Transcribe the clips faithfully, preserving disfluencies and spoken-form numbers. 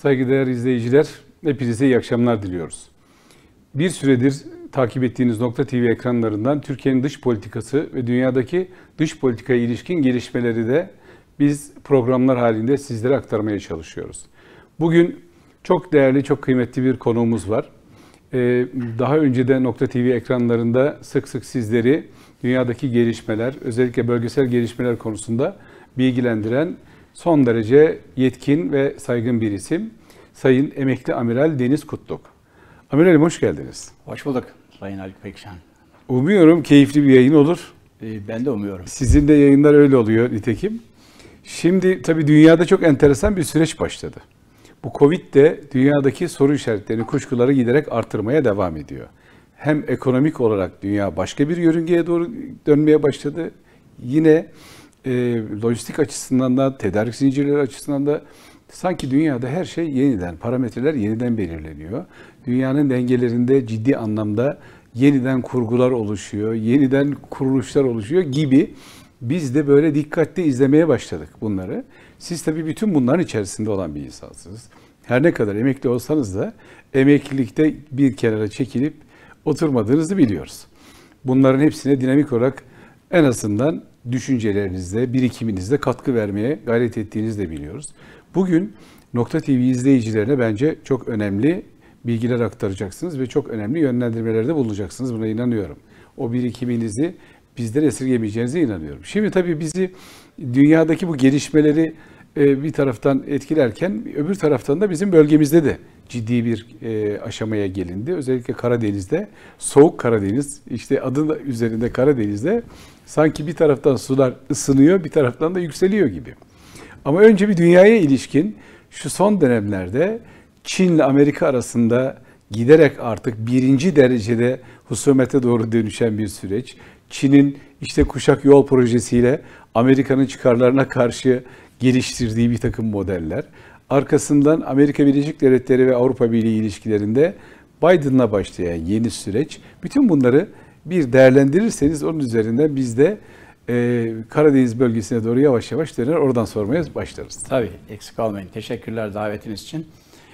Saygıdeğer izleyiciler, hepinize iyi akşamlar diliyoruz. Bir süredir takip ettiğiniz Nokta T V ekranlarından Türkiye'nin dış politikası ve dünyadaki dış politikaya ilişkin gelişmeleri de biz programlar halinde sizlere aktarmaya çalışıyoruz. Bugün çok değerli, çok kıymetli bir konuğumuz var. Ee, daha önce de Nokta T V ekranlarında sık sık sizleri dünyadaki gelişmeler, özellikle bölgesel gelişmeler konusunda bilgilendiren son derece yetkin ve saygın bir isim. Sayın Emekli Amiral Deniz Kutluk. Amiralim hoş geldiniz. Hoş bulduk Sayın Haluk Pekcan. Umuyorum keyifli bir yayın olur. Ee, ben de umuyorum. Sizin de yayınlar öyle oluyor nitekim. Şimdi tabii dünyada çok enteresan bir süreç başladı. Bu Covid de dünyadaki soru işaretlerini, kuşkuları giderek artırmaya devam ediyor. Hem ekonomik olarak dünya başka bir yörüngeye doğru dönmeye başladı. Yine e, lojistik açısından da, tedarik zincirleri açısından da sanki dünyada her şey yeniden, parametreler yeniden belirleniyor. Dünyanın dengelerinde ciddi anlamda yeniden kurgular oluşuyor, yeniden kuruluşlar oluşuyor gibi biz de böyle dikkatli izlemeye başladık bunları. Siz tabii bütün bunların içerisinde olan bir insansınız. Her ne kadar emekli olsanız da emeklilikte bir kenara çekilip oturmadığınızı biliyoruz. Bunların hepsine dinamik olarak en azından düşüncelerinizde, birikiminizde katkı vermeye gayret ettiğinizi de biliyoruz. Bugün Nokta T V izleyicilerine bence çok önemli bilgiler aktaracaksınız ve çok önemli yönlendirmelerde bulunacaksınız. Buna inanıyorum. O birikiminizi bizden esirgemeyeceğinize inanıyorum. Şimdi tabii bizi dünyadaki bu gelişmeleri bir taraftan etkilerken öbür taraftan da bizim bölgemizde de ciddi bir aşamaya gelindi. Özellikle Karadeniz'de, soğuk Karadeniz, işte adı üzerinde Karadeniz'de sanki bir taraftan sular ısınıyor, bir taraftan da yükseliyor gibi. Ama önce bir dünyaya ilişkin şu son dönemlerde Çin ile Amerika arasında giderek artık birinci derecede husumete doğru dönüşen bir süreç. Çin'in işte kuşak yol projesiyle Amerika'nın çıkarlarına karşı geliştirdiği bir takım modeller. Arkasından Amerika Birleşik Devletleri ve Avrupa Birliği ilişkilerinde Biden'la başlayan yeni süreç. Bütün bunları bir değerlendirirseniz onun üzerinden biz de e, Karadeniz bölgesine doğru yavaş yavaş döner oradan sormaya başlarız. Tabii, eksik olmayın. Teşekkürler davetiniz için.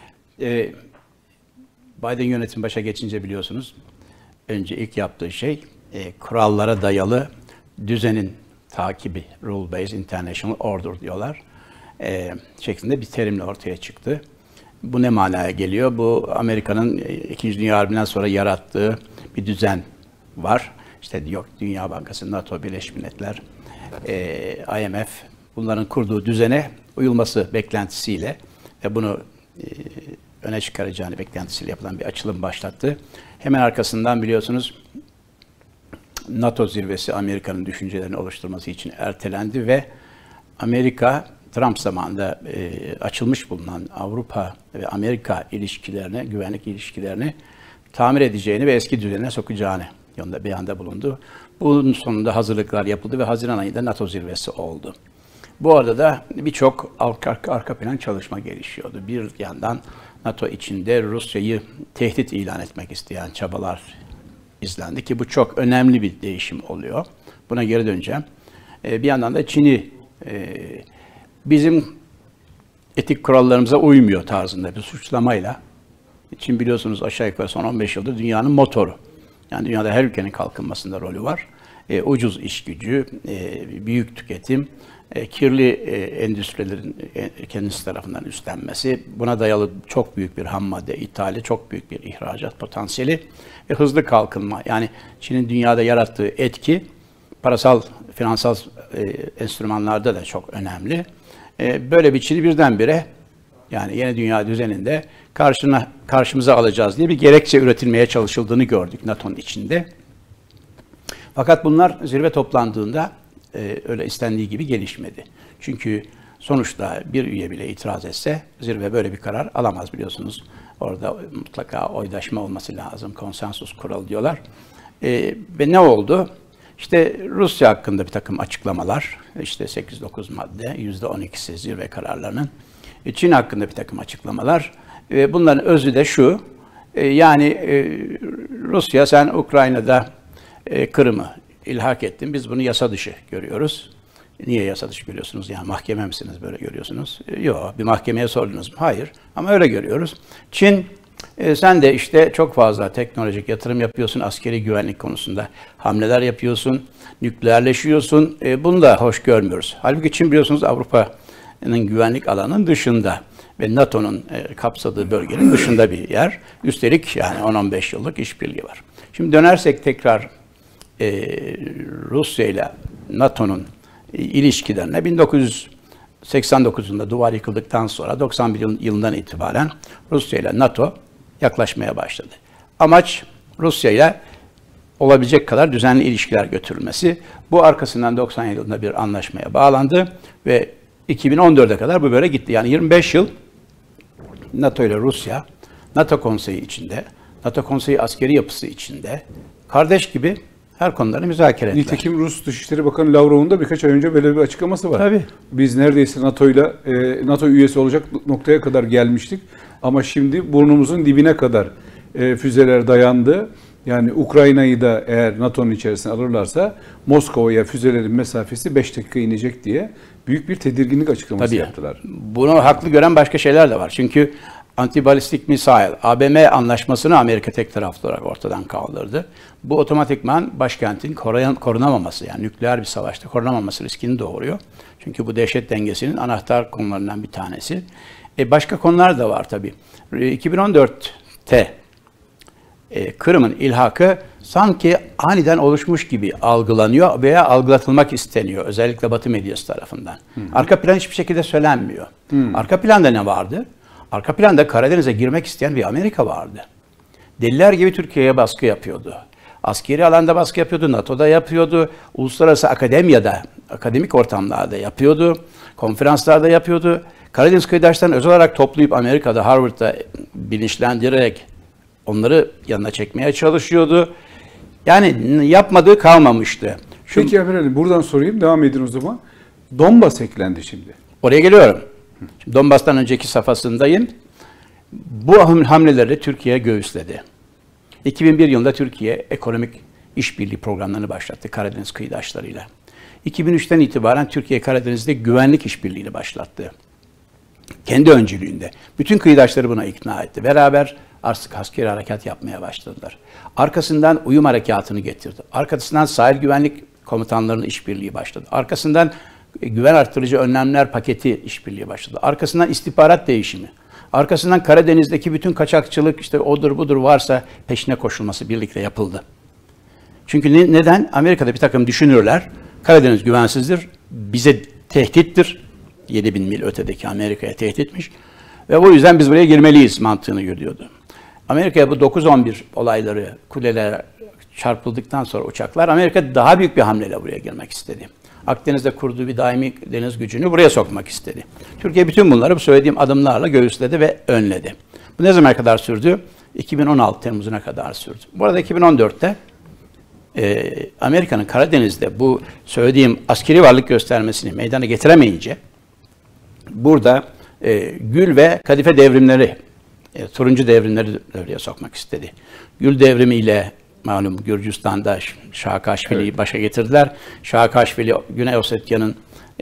Ee, Biden yönetim başa geçince biliyorsunuz, önce ilk yaptığı şey e, kurallara dayalı düzenin takibi, rule-based international order diyorlar, e, şeklinde bir terimle ortaya çıktı. Bu ne manaya geliyor? Bu Amerika'nın İkinci Dünya Harbi'nden sonra yarattığı bir düzen var. İşte yok Dünya Bankası, NATO, Birleşmiş Milletler, e, I M F bunların kurduğu düzene uyulması beklentisiyle ve bunu e, öne çıkaracağını beklentisiyle yapılan bir açılım başlattı. Hemen arkasından biliyorsunuz NATO zirvesi Amerika'nın düşüncelerini oluşturması için ertelendi ve Amerika Trump zamanında e, açılmış bulunan Avrupa ve Amerika ilişkilerine, güvenlik ilişkilerini tamir edeceğini ve eski düzenine sokacağını yolunda beyanda bulundu. Bunun sonunda hazırlıklar yapıldı ve Haziran ayında NATO zirvesi oldu. Bu arada da birçok arka, arka plan çalışma gelişiyordu. Bir yandan NATO içinde Rusya'yı tehdit ilan etmek isteyen çabalar izlendi ki bu çok önemli bir değişim oluyor. Buna geri döneceğim. Bir yandan da Çin'i bizim etik kurallarımıza uymuyor tarzında bir suçlamayla. Çin biliyorsunuz aşağı yukarı son on beş yıldır dünyanın motoru. Yani dünyada her ülkenin kalkınmasında rolü var. E, ucuz iş gücü, e, büyük tüketim, e, kirli e, endüstrilerin e, kendisi tarafından üstlenmesi, buna dayalı çok büyük bir ham madde ithali, çok büyük bir ihracat potansiyeli ve hızlı kalkınma. Yani Çin'in dünyada yarattığı etki parasal, finansal e, enstrümanlarda da çok önemli. E, böyle bir Çin'i birdenbire yani yeni dünya düzeninde karşına, karşımıza alacağız diye bir gerekçe üretilmeye çalışıldığını gördük NATO'nun içinde. Fakat bunlar zirve toplandığında e, öyle istendiği gibi gelişmedi. Çünkü sonuçta bir üye bile itiraz etse zirve böyle bir karar alamaz biliyorsunuz. Orada mutlaka oydaşma olması lazım, konsensus kuralı diyorlar. E, ve ne oldu? İşte Rusya hakkında bir takım açıklamalar, işte sekiz dokuz madde, yüzde on ikisi zirve kararlarının. Çin hakkında bir takım açıklamalar. Bunların özü de şu, yani Rusya sen Ukrayna'da Kırım'ı ilhak ettin, biz bunu yasa dışı görüyoruz. Niye yasa dışı görüyorsunuz? Yani mahkeme misiniz böyle görüyorsunuz? E, yok. Bir mahkemeye sordunuz mu? Hayır. Ama öyle görüyoruz. Çin, e, sen de işte çok fazla teknolojik yatırım yapıyorsun. Askeri güvenlik konusunda hamleler yapıyorsun. Nükleerleşiyorsun. E, bunu da hoş görmüyoruz. Halbuki Çin biliyorsunuz Avrupa'nın güvenlik alanının dışında ve NATO'nun e, kapsadığı bölgenin dışında bir yer. Üstelik yani on on beş yıllık işbirliği var. Şimdi dönersek tekrar e, Rusya ile NATO'nun e, ilişkilerine bin dokuz yüz seksen dokuzunda duvar yıkıldıktan sonra doksan bir yılından itibaren Rusya ile NATO yaklaşmaya başladı. Amaç Rusya ile olabilecek kadar düzenli ilişkiler götürülmesi. Bu arkasından doksan yılında bir anlaşmaya bağlandı ve iki bin on dörde kadar bu böyle gitti. Yani yirmi beş yıl NATO ile Rusya, NATO konseyi içinde, NATO konseyi askeri yapısı içinde kardeş gibi her konuları müzakere ettiler. Nitekim Rus Dışişleri Bakanı Lavrov'un da birkaç ay önce böyle bir açıklaması var. Tabii. Biz neredeyse NATO'yla e, NATO üyesi olacak noktaya kadar gelmiştik. Ama şimdi burnumuzun dibine kadar e, füzeler dayandı. Yani Ukrayna'yı da eğer NATO'nun içerisine alırlarsa Moskova'ya füzelerin mesafesi beş dakika inecek diye büyük bir tedirginlik açıklaması Tabii. yaptılar. Bunu haklı gören başka şeyler de var. Çünkü antibalistik misail, A B M anlaşmasını Amerika tek taraflı olarak ortadan kaldırdı. Bu otomatikman başkentin koruyan, korunamaması, yani nükleer bir savaşta korunamaması riskini doğuruyor. Çünkü bu dehşet dengesinin anahtar konularından bir tanesi. E başka konular da var tabii. iki bin on dörtte e, Kırım'ın ilhakı sanki aniden oluşmuş gibi algılanıyor veya algılatılmak isteniyor. Özellikle Batı medyası tarafından. Hı hı. Arka plan hiçbir şekilde söylenmiyor. Hı. Arka planda ne vardı? Arka planda Karadeniz'e girmek isteyen bir Amerika vardı. Deliler gibi Türkiye'ye baskı yapıyordu. Askeri alanda baskı yapıyordu, NATO'da yapıyordu, uluslararası akademiyada, akademik ortamlarda yapıyordu, konferanslarda yapıyordu. Karadeniz kıyıdaşlarını özel olarak toplayıp Amerika'da, Harvard'da bilinçlendirerek onları yanına çekmeye çalışıyordu. Yani yapmadığı kalmamıştı. Şu, Peki efendim buradan sorayım, devam edin o zaman. Donbas eklendi şimdi. Oraya geliyorum. Şimdi Donbas'tan önceki safhasındayım. Bu hamleleri Türkiye göğüsledi. iki bin bir yılında Türkiye ekonomik işbirliği programlarını başlattı Karadeniz kıyıdaşlarıyla. iki bin üçten itibaren Türkiye Karadeniz'de güvenlik işbirliğini başlattı. Kendi öncülüğünde. Bütün kıyıdaşları buna ikna etti. Beraber artık askeri harekat yapmaya başladılar. Arkasından uyum harekatını getirdi. Arkasından sahil güvenlik komutanlarının işbirliği başladı. Arkasından güven arttırıcı önlemler paketi işbirliği başladı. Arkasından istihbarat değişimi. Arkasından Karadeniz'deki bütün kaçakçılık işte odur budur varsa peşine koşulması birlikte yapıldı. Çünkü ne, neden? Amerika'da bir takım düşünürler. Karadeniz güvensizdir, bize tehdittir. yedi bin mil ötedeki Amerika'ya tehditmiş. Ve o yüzden biz buraya girmeliyiz mantığını yürüyordu. Amerika'ya bu dokuz on bir olayları, kuleler çarpıldıktan sonra uçaklar, Amerika daha büyük bir hamleyle buraya girmek istedi. Akdeniz'de kurduğu bir daimi deniz gücünü buraya sokmak istedi. Türkiye bütün bunları bu söylediğim adımlarla göğüsledi ve önledi. Bu ne zamana kadar sürdü? iki bin on altı Temmuz'una kadar sürdü. Bu arada iki bin on dörtte e, Amerika'nın Karadeniz'de bu söylediğim askeri varlık göstermesini meydana getiremeyince burada e, Gül ve Kadife devrimleri, e, turuncu devrimleri devreye sokmak istedi. Gül devrimiyle malum Gürcistan'da Şahakaşvili'yi evet. başa getirdiler. Şahakaşvili, Güney Osetya'nın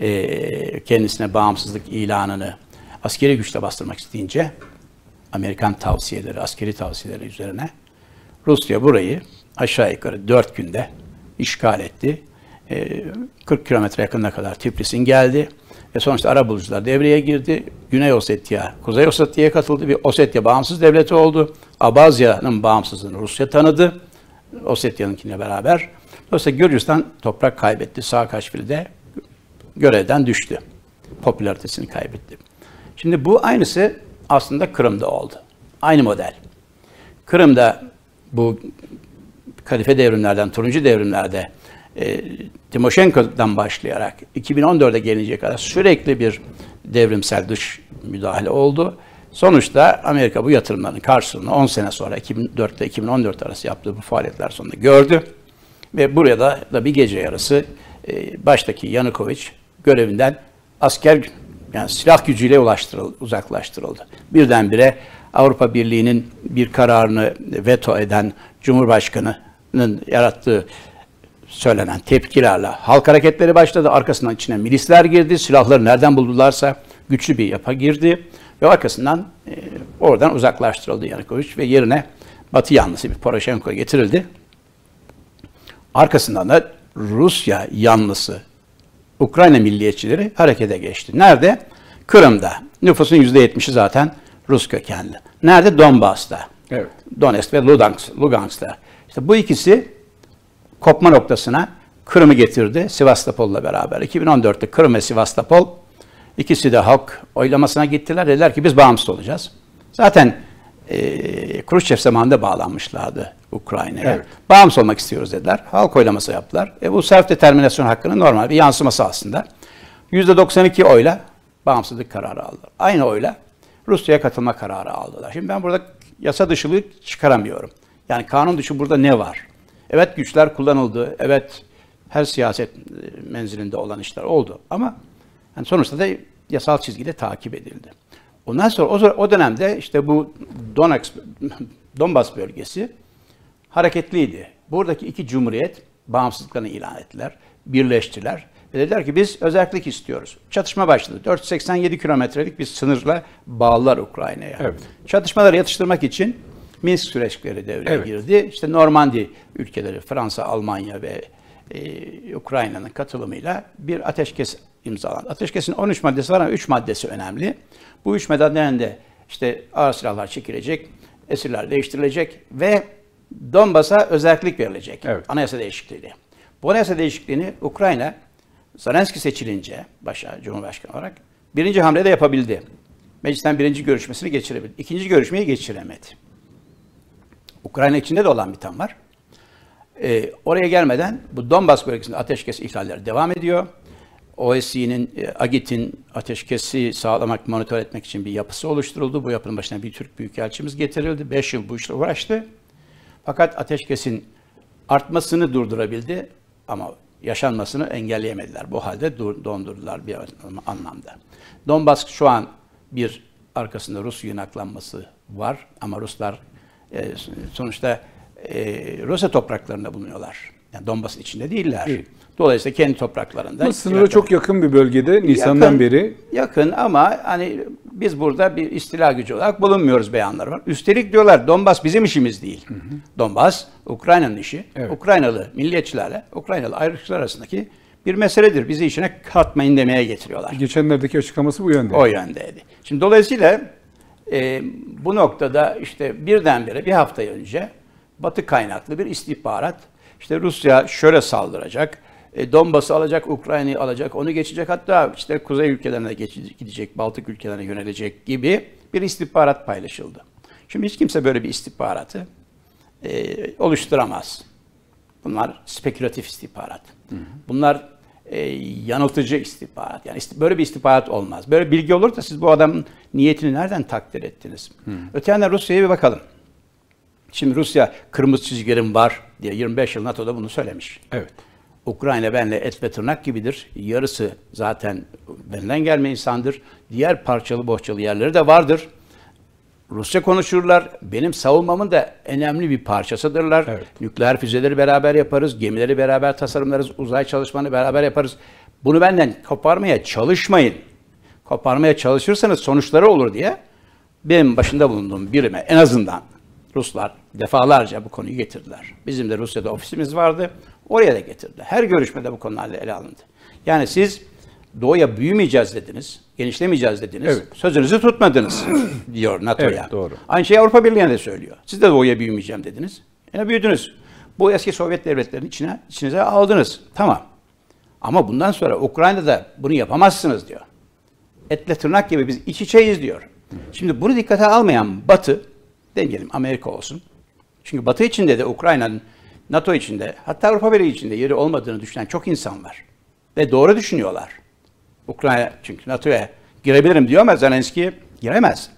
e, kendisine bağımsızlık ilanını askeri güçle bastırmak isteyince Amerikan tavsiyeleri, askeri tavsiyeleri üzerine Rusya burayı aşağı yukarı dört günde işgal etti. E, kırk kilometre yakınına kadar Tiflis'in geldi. Ve sonuçta arabulucular devreye girdi. Güney Osetya, Kuzey Osetya'ya katıldı. Bir Osetya bağımsız devleti oldu. Abazya'nın bağımsızlığını Rusya tanıdı. Osetya'nınkiyle beraber. Dolayısıyla Gürcistan toprak kaybetti. Saakashvili de görevden düştü. Popülaritesini kaybetti. Şimdi bu aynısı aslında Kırım'da oldu. Aynı model. Kırım'da bu kadife devrimlerden, turuncu devrimlerde e, Timoşenko'dan başlayarak iki bin on dörde gelince kadar sürekli bir devrimsel dış müdahale oldu. Sonuçta Amerika bu yatırımların karşılığını on sene sonra iki bin dörtte iki bin on dört arası yaptığı bu faaliyetler sonunda gördü. Ve buraya da, da bir gece yarısı e, baştaki Yanukovic görevinden asker yani silah gücüyle ulaştırıldı, uzaklaştırıldı. Birdenbire Avrupa Birliği'nin bir kararını veto eden Cumhurbaşkanı'nın yarattığı söylenen tepkilerle halk hareketleri başladı. Arkasından içine milisler girdi. Silahları nereden buldularsa güçlü bir yapı girdi. Ve arkasından e, oradan uzaklaştırıldı Yanukovych ve yerine Batı yanlısı bir Poroshenko getirildi. Arkasından da Rusya yanlısı Ukrayna milliyetçileri harekete geçti. Nerede? Kırım'da. Nüfusun yüzde yetmişi zaten Rus kökenli. Nerede? Donbas'ta. Evet. Donetsk ve Lugansk, Lugansk'ta. İşte bu ikisi kopma noktasına Kırım'ı getirdi Sivastopol'la beraber. iki bin on dörtte Kırım ve Sivastopol ikisi de halk oylamasına gittiler. Dediler ki biz bağımsız olacağız. Zaten e, Khrushchev zamanında bağlanmışlardı Ukrayna'ya. Evet. Bağımsız olmak istiyoruz dediler. Halk oylaması yaptılar. E, bu self-determinasyon hakkının normal bir yansıması aslında. yüzde doksan iki oyla bağımsızlık kararı aldılar. Aynı oyla Rusya'ya katılma kararı aldılar. Şimdi ben burada yasa dışılığı çıkaramıyorum. Yani kanun dışı burada ne var? Evet güçler kullanıldı. Evet her siyaset menzilinde olan işler oldu. Ama yani sonuçta da yasal çizgide takip edildi. Ondan sonra o, o dönemde işte bu Donetsk, Donbas bölgesi hareketliydi. Buradaki iki cumhuriyet bağımsızlıklarını ilan ettiler, birleştiler. Ve dediler ki biz özellik istiyoruz. Çatışma başladı. dört yüz seksen yedi kilometrelik bir sınırla bağlılar Ukrayna'ya. Evet. Çatışmaları yatıştırmak için Minsk süreçleri devreye Evet. girdi. İşte Normandiya ülkeleri, Fransa, Almanya ve e, Ukrayna'nın katılımıyla bir ateşkes imzalandı. Ateşkesin on üç maddesi var ama üç maddesi önemli. Bu üç maddeden de işte ağır silahlar çekilecek, esirler değiştirilecek ve Donbas'a özellik verilecek. Evet. Anayasa değişikliği. Bu anayasa değişikliğini Ukrayna Zelenski seçilince başa Cumhurbaşkanı olarak birinci hamlede yapabildi. Meclisten birinci görüşmesini geçirebildi. İkinci görüşmeyi geçiremedi. Ukrayna içinde de olan bir tam var. Ee, oraya gelmeden bu Donbas bölgesinde ateşkes ihlalleri devam ediyor. O S C'nin, e, AGİT'in ateşkesi sağlamak, monitör etmek için bir yapısı oluşturuldu. Bu yapının başına bir Türk büyükelçimiz getirildi. Beş yıl bu işle uğraştı. Fakat ateşkesin artmasını durdurabildi ama yaşanmasını engelleyemediler. Bu halde dondurdular bir anlamda. Donbas şu an bir arkasında Rus yığınaklanması var ama Ruslar e, sonuçta e, Rusya topraklarında bulunuyorlar. Yani Donbas'ın içinde değiller. Evet. Dolayısıyla kendi topraklarında. Ama sınıra çok yakın bir bölgede Nisan'dan yakın, beri. Yakın ama hani biz burada bir istila gücü olarak bulunmuyoruz beyanları var. Üstelik diyorlar Donbas bizim işimiz değil. Hı hı. Donbas Ukrayna'nın işi. Evet. Ukraynalı milliyetçilerle Ukraynalı ayrılıkçılar arasındaki bir meseledir. Bizi işine katmayın demeye getiriyorlar. Geçenlerdeki açıklaması bu yönde. O yöndeydi. Şimdi dolayısıyla e, bu noktada işte birdenbire bir hafta önce Batı kaynaklı bir istihbarat işte Rusya şöyle saldıracak, e, Donbas'ı alacak, Ukrayna'yı alacak, onu geçecek, hatta işte kuzey ülkelerine geçecek, gidecek, Baltık ülkelerine yönelecek gibi bir istihbarat paylaşıldı. Şimdi hiç kimse böyle bir istihbaratı e, oluşturamaz. Bunlar spekülatif istihbarat. Hı hı. Bunlar e, yanıltıcı istihbarat. Yani böyle bir istihbarat olmaz. Böyle bilgi olur da siz bu adamın niyetini nereden takdir ettiniz? Hı. Öte yandan Rusya'ya bir bakalım. Şimdi Rusya kırmızı çizgilerim var diye yirmi beş yıl NATO'da bunu söylemiş. Evet. Ukrayna benle et ve tırnak gibidir. Yarısı zaten benden gelme insandır. Diğer parçalı bohçalı yerleri de vardır. Rusça konuşurlar. Benim savunmamın da önemli bir parçasıdırlar. Evet. Nükleer füzeleri beraber yaparız. Gemileri beraber tasarımlarız. Uzay çalışmalarını beraber yaparız. Bunu benden koparmaya çalışmayın. Koparmaya çalışırsanız sonuçları olur diye benim başında bulunduğum birime en azından Ruslar defalarca bu konuyu getirdiler. Bizim de Rusya'da ofisimiz vardı. Oraya da getirdiler. Her görüşmede bu konularla ele alındı. Yani siz doğuya büyümeyeceğiz dediniz, genişlemeyeceğiz dediniz, evet. Sözünüzü tutmadınız diyor NATO'ya. Evet, doğru. Aynı şeyi Avrupa Birliği'ne de söylüyor. Siz de doğuya büyümeyeceğim dediniz. Yine büyüdünüz. Bu eski Sovyet devletlerinin içine, içinize aldınız. Tamam. Ama bundan sonra Ukrayna'da bunu yapamazsınız diyor. Etle tırnak gibi biz iç içeyiz diyor. Şimdi bunu dikkate almayan Batı, demeyelim Amerika olsun. Çünkü Batı içinde de Ukrayna'nın NATO içinde, hatta Avrupa Birliği içinde yeri olmadığını düşünen çok insan var. Ve doğru düşünüyorlar. Ukrayna çünkü NATO'ya girebilirim diyor ama Zelenski giremez.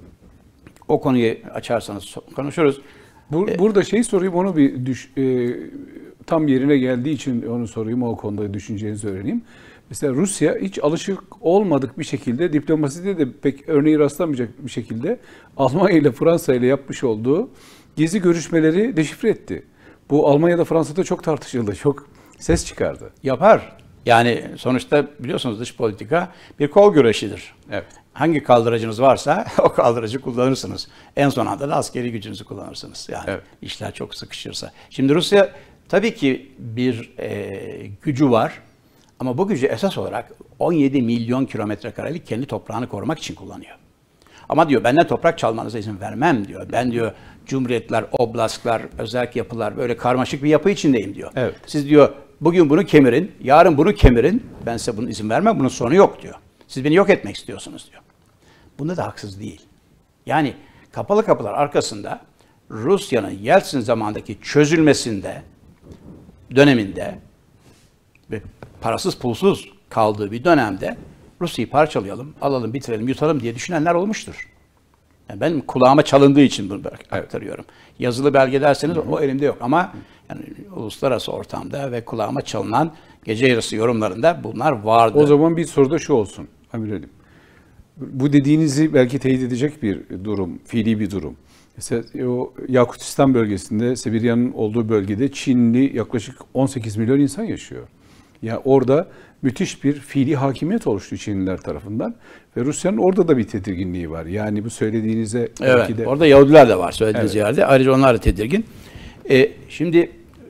O konuyu açarsanız konuşuruz. Bur ee, burada şeyi sorayım, onu bir düş, e, tam yerine geldiği için onu sorayım, o konuda düşüncenizi öğreneyim. Mesela Rusya hiç alışık olmadık bir şekilde, diplomaside de pek örneği rastlamayacak bir şekilde Almanya ile Fransa ile yapmış olduğu gezi görüşmeleri deşifre etti. Bu Almanya'da, Fransa'da çok tartışıldı, çok ses çıkardı. Yapar. Yani sonuçta biliyorsunuz dış politika bir kol güreşidir. Evet. Hangi kaldıracınız varsa o kaldıracı kullanırsınız. En son anda da askeri gücünüzü kullanırsınız. Yani evet. işler çok sıkışırsa. Şimdi Rusya tabii ki bir e, gücü var. Ama bu gücü esas olarak on yedi milyon kilometre karelik kendi toprağını korumak için kullanıyor. Ama diyor benden toprak çalmanıza izin vermem diyor. Ben diyor cumhuriyetler, oblastlar, özerk yapılar böyle karmaşık bir yapı içindeyim diyor. Evet. Siz diyor bugün bunu kemirin, yarın bunu kemirin. Ben size bunun izin vermem, bunun sonu yok diyor. Siz beni yok etmek istiyorsunuz diyor. Bunda da haksız değil. Yani kapalı kapılar arkasında Rusya'nın Yeltsin zamandaki çözülmesinde, döneminde ve parasız pulsuz kaldığı bir dönemde Rusya'yı parçalayalım, alalım, bitirelim, yutalım diye düşünenler olmuştur. Yani ben kulağıma çalındığı için bunu aktarıyorum. Evet. Yazılı belge derseniz o elimde yok ama yani uluslararası ortamda ve kulağıma çalınan gece yarısı yorumlarında bunlar vardı. O zaman bir soru da şu olsun Amirelim. Bu dediğinizi belki teyit edecek bir durum, fiili bir durum. Mesela o Yakutistan bölgesinde, Sibirya'nın olduğu bölgede Çinli yaklaşık on sekiz milyon insan yaşıyor. Yani orada müthiş bir fiili hakimiyet oluştu Çinliler tarafından ve Rusya'nın orada da bir tedirginliği var. Yani bu söylediğinize evet, belki de... orada Yahudiler de var söylediğiniz evet. yerde. Ayrıca onlar da tedirgin. Ee, şimdi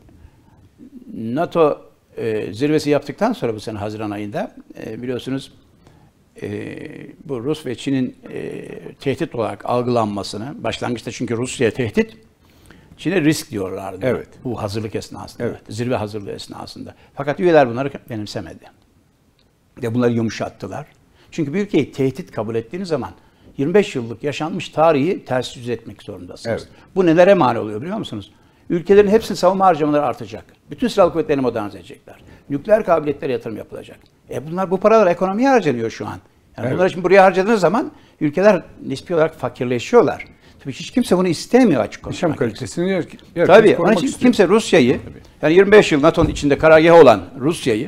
NATO e, zirvesi yaptıktan sonra bu sene Haziran ayında e, biliyorsunuz e, bu Rus ve Çin'in e, tehdit olarak algılanmasını, başlangıçta çünkü Rusya'ya tehdit, Çin'e risk diyorlardı. Evet. Bu hazırlık esnasında, evet. zirve hazırlığı esnasında. Fakat üyeler bunları benimsemedi. Ve bunları yumuşattılar. Çünkü bir ülkeyi tehdit kabul ettiğiniz zaman yirmi beş yıllık yaşanmış tarihi ters yüz etmek zorundasınız. Evet. Bu nelere mani oluyor biliyor musunuz? Ülkelerin hepsinin savunma harcamaları artacak. Bütün silahlı kuvvetlerini modernize edecekler. Nükleer kabiliyetlere yatırım yapılacak. E bunlar, bu paralar ekonomiye harcanıyor şu an. Yani evet. Bunları şimdi buraya harcadığınız zaman ülkeler nispi olarak fakirleşiyorlar. Tabii hiç kimse bunu istemiyor açık konuşmak. Yaşam kalitesini yer, yer, Tabii. Onun için kimse Rusya'yı, Tabii. yani yirmi beş yıl NATO'nun içinde karargahı olan Rusya'yı,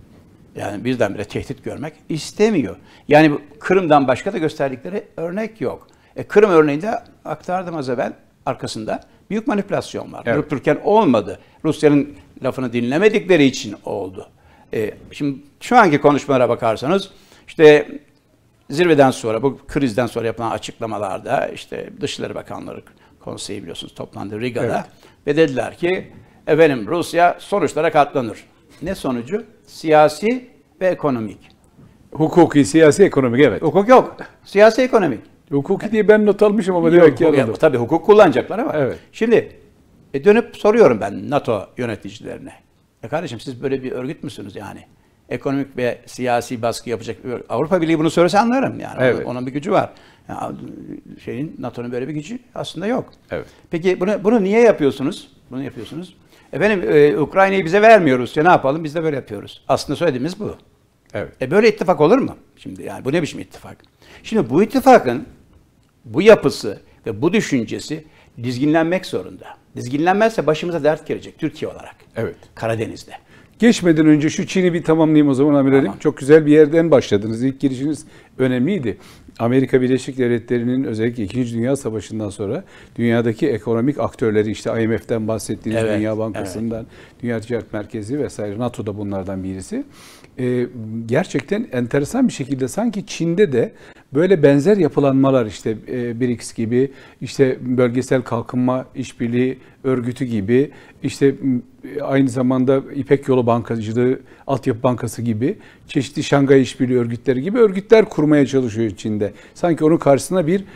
yani birdenbire tehdit görmek istemiyor. Yani Kırım'dan başka da gösterdikleri örnek yok. E, Kırım örneğinde aktardım az evvel, arkasında büyük manipülasyon var. Evet. Durup dururken olmadı. Rusya'nın lafını dinlemedikleri için oldu. E, şimdi şu anki konuşmalara bakarsanız, işte zirveden sonra, bu krizden sonra yapılan açıklamalarda işte Dışişleri Bakanları Konseyi biliyorsunuz toplandı Riga'da. Evet. Ve dediler ki efendim Rusya sonuçlara katlanır. Ne sonucu? Siyasi ve ekonomik. Hukuki, siyasi, ekonomik, evet. Hukuk yok. Siyasi, ekonomik. Hukuki diye ben not almışım ama demek ki anladım. Tabii hukuk kullanacaklar ama. Evet. Şimdi e, dönüp soruyorum ben NATO yöneticilerine. E kardeşim siz böyle bir örgüt müsünüz yani? Ekonomik ve siyasi baskı yapacak. Avrupa Birliği bunu söylese anlarım yani. Evet. Onun, onun bir gücü var. Yani şeyin NATO'nun böyle bir gücü aslında yok. Evet. Peki bunu bunu niye yapıyorsunuz? Bunu yapıyorsunuz. Efendim e, Ukrayna'yı bize vermiyoruz ya ne yapalım? Biz de böyle yapıyoruz. Aslında söylediğimiz bu. Evet. E böyle ittifak olur mu? Şimdi yani bu ne biçim ittifak? Şimdi bu ittifakın bu yapısı ve bu düşüncesi dizginlenmek zorunda. Dizginlenmezse başımıza dert gelecek Türkiye olarak. Evet. Karadeniz'de. Geçmeden önce şu Çin'i bir tamamlayayım o zaman Amirelim. Tamam. Çok güzel bir yerden başladınız. İlk girişiniz önemliydi. Amerika Birleşik Devletleri'nin özellikle İkinci Dünya Savaşı'ndan sonra dünyadaki ekonomik aktörleri, işte I M F'den bahsettiğiniz, evet, Dünya Bankası'ndan, evet. Dünya Ticaret Merkezi vesaire, NATO da bunlardan birisi. Ee, gerçekten enteresan bir şekilde sanki Çin'de de böyle benzer yapılanmalar, işte e, BRICS gibi, işte Bölgesel Kalkınma İşbirliği Örgütü gibi, işte aynı zamanda İpek Yolu Bankacılığı, Altyapı Bankası gibi, çeşitli Şangay İşbirliği örgütleri gibi örgütler kurmaya çalışıyor Çin'de. Sanki onun karşısına bir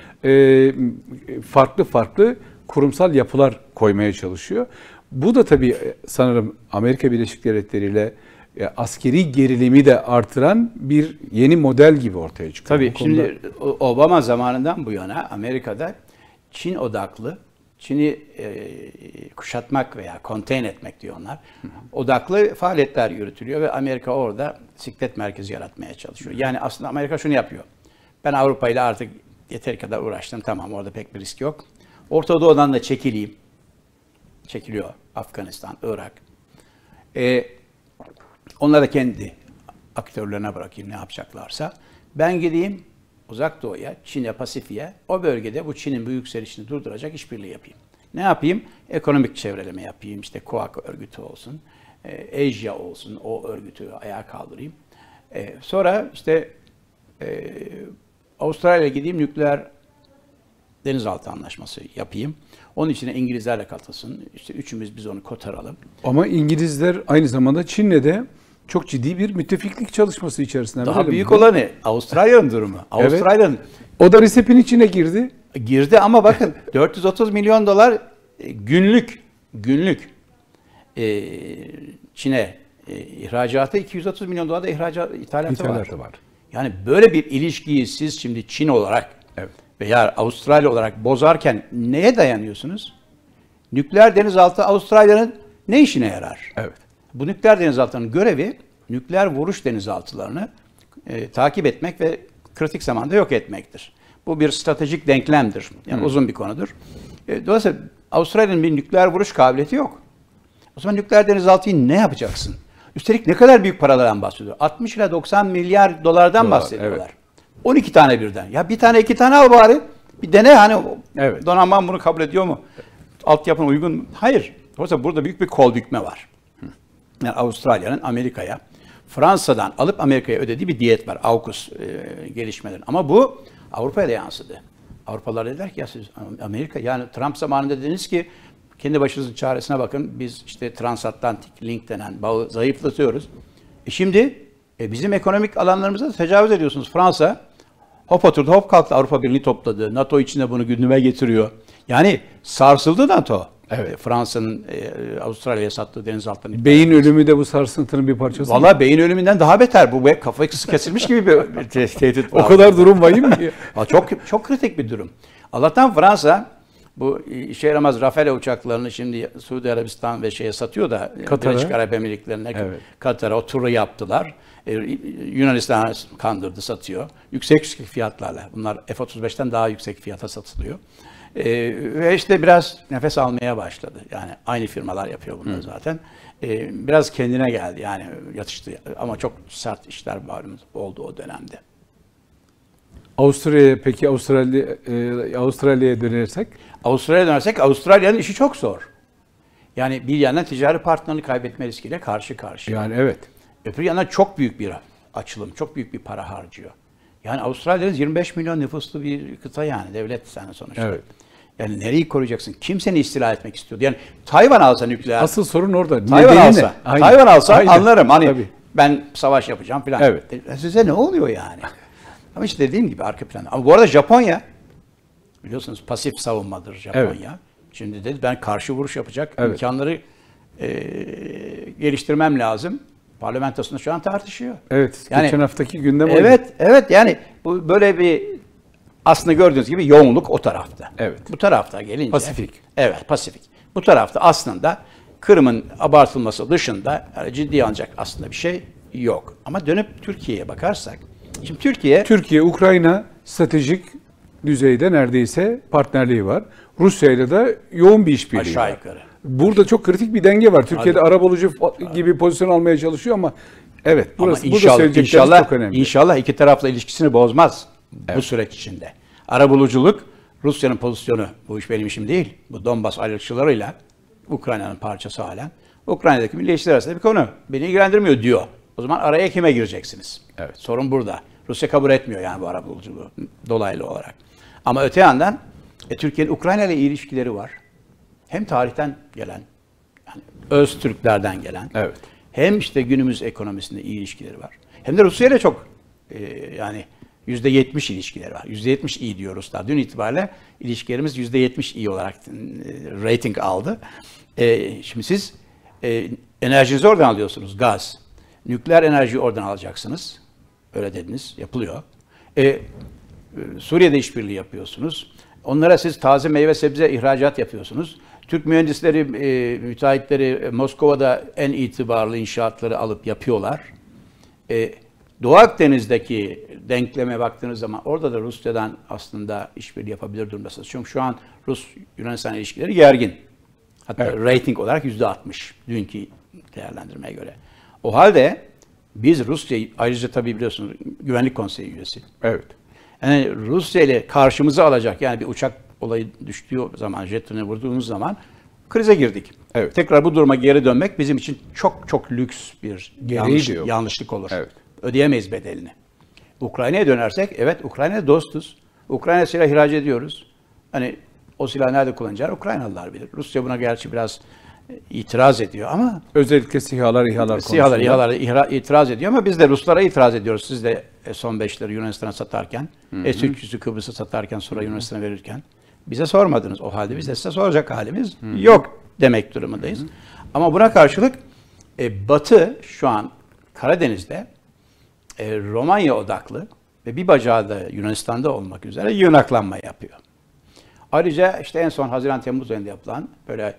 e, farklı farklı kurumsal yapılar koymaya çalışıyor. Bu da tabii sanırım Amerika Birleşik Devletleri ile askeri gerilimi de artıran bir yeni model gibi ortaya çıkıyor. Tabii şimdi Obama zamanından bu yana Amerika'da Çin odaklı, Çin'i e, kuşatmak veya konteyn etmek diyor onlar, hı hı. odaklı faaliyetler yürütülüyor ve Amerika orada siklet merkezi yaratmaya çalışıyor. Yani aslında Amerika şunu yapıyor. Ben Avrupa ile artık yeteri kadar uğraştım, tamam orada pek bir risk yok. Orta Doğu'dan da çekileyim. Çekiliyor Afganistan, Irak. E, onları da kendi aktörlerine bırakayım ne yapacaklarsa. Ben gideyim Uzak Doğu'ya, Çin'e, Pasifik'e, o bölgede bu Çin'in bu yükselişini durduracak işbirliği yapayım. Ne yapayım? Ekonomik çevreleme yapayım, işte KUAK örgütü olsun, E, Asia olsun, o örgütü ayağa kaldırayım. E, sonra işte e, Avustralya'ya gideyim, nükleer denizaltı anlaşması yapayım. Onun içine İngilizlerle katılsın. İşte üçümüz biz onu kotaralım. Ama İngilizler aynı zamanda Çin'le de çok ciddi bir müttefiklik çalışması içerisinde. Daha büyük olanı Avustralya'nın durumu. Avustralya'nın o da resepin içine girdi. Girdi ama bakın dört yüz otuz milyon dolar günlük günlük e, Çin'e e, ihracatı, iki yüz otuz milyon dolar da ihracat ithalatı, İthalatı var. var. Yani böyle bir ilişkiyi siz şimdi Çin olarak Evet. veya Avustralya olarak bozarken neye dayanıyorsunuz? Nükleer denizaltı Avustralya'nın ne işine yarar? Evet. Bu nükleer denizaltılarının görevi nükleer vuruş denizaltılarını e, takip etmek ve kritik zamanda yok etmektir. Bu bir stratejik denklemdir. Yani Hı. uzun bir konudur. E, dolayısıyla Avustralya'nın bir nükleer vuruş kabiliyeti yok. O zaman nükleer denizaltıyı ne yapacaksın? Üstelik ne kadar büyük paralardan bahsediyor? altmış ila doksan milyar dolardan Dolar, bahsediyorlar. Evet. on iki tane birden. Ya bir tane iki tane al bari. Bir dene hani evet. Donanman bunu kabul ediyor mu? Altyapına uygun mu? Hayır. Oysa burada büyük bir kol bükme var. Yani Avustralya'nın Amerika'ya, Fransa'dan alıp Amerika'ya ödediği bir diyet var. AUKUS e, gelişmelerin. Ama bu Avrupa'ya da yansıdı. Avrupalılar dediler ki ya siz Amerika, yani Trump zamanında dediniz ki kendi başınızın çaresine bakın. Biz işte transatlantik link denen bağı zayıflatıyoruz. E şimdi e bizim ekonomik alanlarımıza da tecavüz ediyorsunuz. Fransa hop oturdu, hop kalktı. Avrupa Birliği topladı. NATO içinde bunu gündeme getiriyor. Yani sarsıldı NATO. Evet. Fransa'nın e, Avustralya'ya sattığı denizaltılarını. Beyin ölümü de bu sarsıntının bir parçası. Valla beyin ölümünden daha beter. Bu kafası kesilmiş gibi bir tehdit. O kadar durum vahim mi? Çok çok kritik bir durum. Allah'tan Fransa bu işe yaramaz Rafale uçaklarını şimdi Suudi Arabistan ve şeye satıyor da Katar'a. Birleşik Arap Emirlikleri'ne, evet. Katar'a o turu yaptılar. Ee, Yunanistan'a kandırdı, satıyor. Yüksek fiyatlarla. Bunlar F otuz beşten daha yüksek fiyata satılıyor. Ee, ve işte biraz nefes almaya başladı. Yani aynı firmalar yapıyor bunları Hı. zaten. Ee, biraz kendine geldi. Yani yatıştı. Ama çok sert işler oldu o dönemde. Avustralya'ya peki Avustralya e, Avustralya'ya dönersek? Avustralya'ya dönersek Avustralya'nın işi çok zor. Yani bir yandan ticari partnerini kaybetme riskiyle karşı karşıya. Yani evet. Öbür yandan çok büyük bir açılım, çok büyük bir para harcıyor. Yani Avustralya'nın yirmi beş milyon nüfuslu bir kıta yani devlet sana sonuçta. Evet. Yani nereyi koruyacaksın? Kim seni istila etmek istiyordu? Yani Tayvan alsa nükleer. Asıl sorun orada. Tayvan Nedeni alsa, ne? Tayvan alsa Aynen. anlarım. Hani Tabii. ben savaş yapacağım falan. Evet. E, size ne oluyor yani? Ama işte dediğim gibi arka planda. Ama bu arada Japonya biliyorsunuz pasif savunmadır Japonya. Evet. Şimdi dedi ben karşı vuruş yapacak evet. imkanları e, geliştirmem lazım. Parlamentosunda şu an tartışıyor. Evet. Yani, geçen haftaki gündem oldu. Evet, evet. Yani bu böyle bir aslında gördüğünüz gibi yoğunluk o tarafta. Evet. Bu tarafta gelince Pasifik. Evet, Pasifik. Bu tarafta aslında Kırım'ın abartılması dışında yani ciddi alınacak aslında bir şey yok. Ama dönüp Türkiye'ye bakarsak, şimdi Türkiye Türkiye Ukrayna stratejik düzeyde neredeyse partnerliği var. Rusya ile de yoğun bir işbirliği var. Aşağı yukarı. Burada çok kritik bir denge var. Türkiye'de Hadi. arabulucu gibi pozisyon almaya çalışıyor ama evet burası ama inşallah, burada inşallah, çok önemli. İnşallah iki tarafla ilişkisini bozmaz evet. bu süreç içinde. Arabuluculuk, Rusya'nın pozisyonu, bu iş benim işim değil. Bu Donbas ayrılıkçılarıyla Ukrayna'nın parçası halen. Ukrayna'daki milliyetçiler arasında bir konu. Beni ilgilendirmiyor diyor. O zaman araya kime gireceksiniz? Evet. Sorun burada. Rusya kabul etmiyor yani bu arabuluculuğu dolaylı olarak. Ama öte yandan e, Türkiye'nin Ukrayna ile ilişkileri var. Hem tarihten gelen, yani öz Türklerden gelen, evet. hem işte günümüz ekonomisinde iyi ilişkileri var. Hem de Rusya ile çok e, yani yüzde yetmiş ilişkileri var. yüzde yetmiş iyi diyor Ruslar. Dün itibariyle ilişkilerimiz yüzde yetmiş iyi olarak e, rating aldı. E, şimdi siz e, enerjinizi oradan alıyorsunuz, gaz. Nükleer enerjiyi oradan alacaksınız. Öyle dediniz, yapılıyor. E, Suriye'de işbirliği yapıyorsunuz. Onlara siz taze meyve sebze ihracat yapıyorsunuz. Türk mühendisleri, e, müteahhitleri e, Moskova'da en itibarlı inşaatları alıp yapıyorlar. E, Doğu Akdeniz'deki denkleme baktığınız zaman orada da Rusya'dan aslında işbirliği yapabilir durumdasınız. Çünkü şu an Rus-Yunanistan ilişkileri gergin. Hatta evet. rating olarak yüzde altmış dünkü değerlendirmeye göre. O halde biz Rusya'yı ayrıca tabii biliyorsunuz Güvenlik Konseyi üyesi. Evet. Yani Rusya ile karşımıza alacak yani bir uçak olayı düştüğü zaman, jetini vurduğunuz zaman krize girdik. Evet. Tekrar bu duruma geri dönmek bizim için çok çok lüks bir yanlış, diyor. yanlışlık olur. Evet. Ödeyemeyiz bedelini. Ukrayna'ya dönersek, evet Ukrayna dostuz. Ukrayna silah ihraç ediyoruz. Hani o silahı nerede kullanacağını Ukraynalılar bilir. Rusya buna gerçi biraz itiraz ediyor ama Özellikle SİHA'lar, İHA'lar SİHA'lar, konusunda. İHA'lara itiraz ediyor ama biz de Ruslara itiraz ediyoruz. Siz de S on beşleri Yunanistan'a satarken, S üç yüz'ü Kıbrıs'a satarken, sonra Yunanistan'a verirken bize sormadınız. O halde biz de size soracak halimiz Hı-hı. yok demek durumundayız. Hı-hı. Ama buna karşılık e, Batı şu an Karadeniz'de e, Romanya odaklı ve bir bacağı da Yunanistan'da olmak üzere yığınaklanma yapıyor. Ayrıca işte en son Haziran-Temmuz ayında yapılan böyle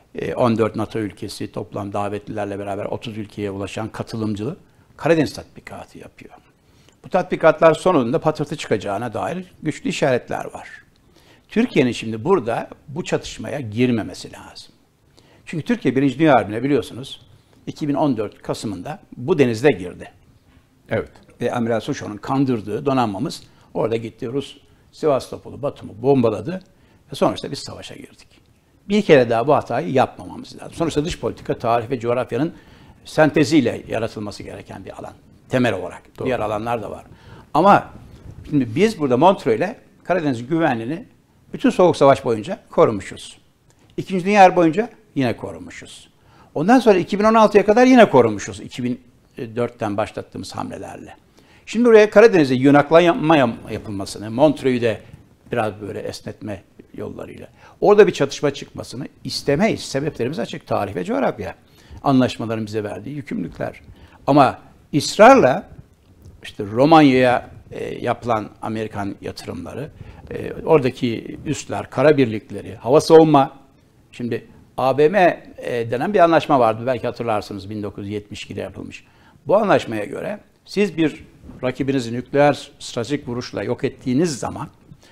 on dört NATO ülkesi toplam davetlilerle beraber otuz ülkeye ulaşan katılımcılı Karadeniz tatbikatı yapıyor. Bu tatbikatlar sonunda patırtı çıkacağına dair güçlü işaretler var. Türkiye'nin şimdi burada bu çatışmaya girmemesi lazım. Çünkü Türkiye Birinci Dünya Harbi'ne biliyorsunuz iki bin on dört Kasım'ında bu denizde girdi. Evet. Ve Amiral Suço'nun kandırdığı donanmamız orada gitti. Rus Sivastopol'u, Batum'u bombaladı ve sonuçta biz savaşa girdik. Bir kere daha bu hatayı yapmamamız lazım. Sonuçta dış politika, tarih ve coğrafyanın senteziyle yaratılması gereken bir alan. Temel olarak. Doğru. Diğer alanlar da var. Ama şimdi biz burada Montreux ile Karadeniz güvenliğini bütün Soğuk Savaş boyunca korumuşuz. İkinci Dünya Harbi boyunca yine korumuşuz. Ondan sonra iki bin on altıya kadar yine korumuşuz. iki bin dörtten başlattığımız hamlelerle. Şimdi buraya Karadeniz'e yığınaklanma yapılmasını, Montreux'u de biraz böyle esnetme yollarıyla, orada bir çatışma çıkmasını istemeyiz. Sebeplerimiz açık. Tarih ve coğrafya. Anlaşmaların bize verdiği yükümlülükler. Ama ısrarla işte Romanya'ya e, yapılan Amerikan yatırımları, e, oradaki üsler, kara birlikleri, hava savunma. Şimdi A B M e, denen bir anlaşma vardı. Belki hatırlarsınız bin dokuz yüz yetmiş ikide yapılmış. Bu anlaşmaya göre siz bir rakibinizi nükleer stratejik vuruşla yok ettiğiniz zaman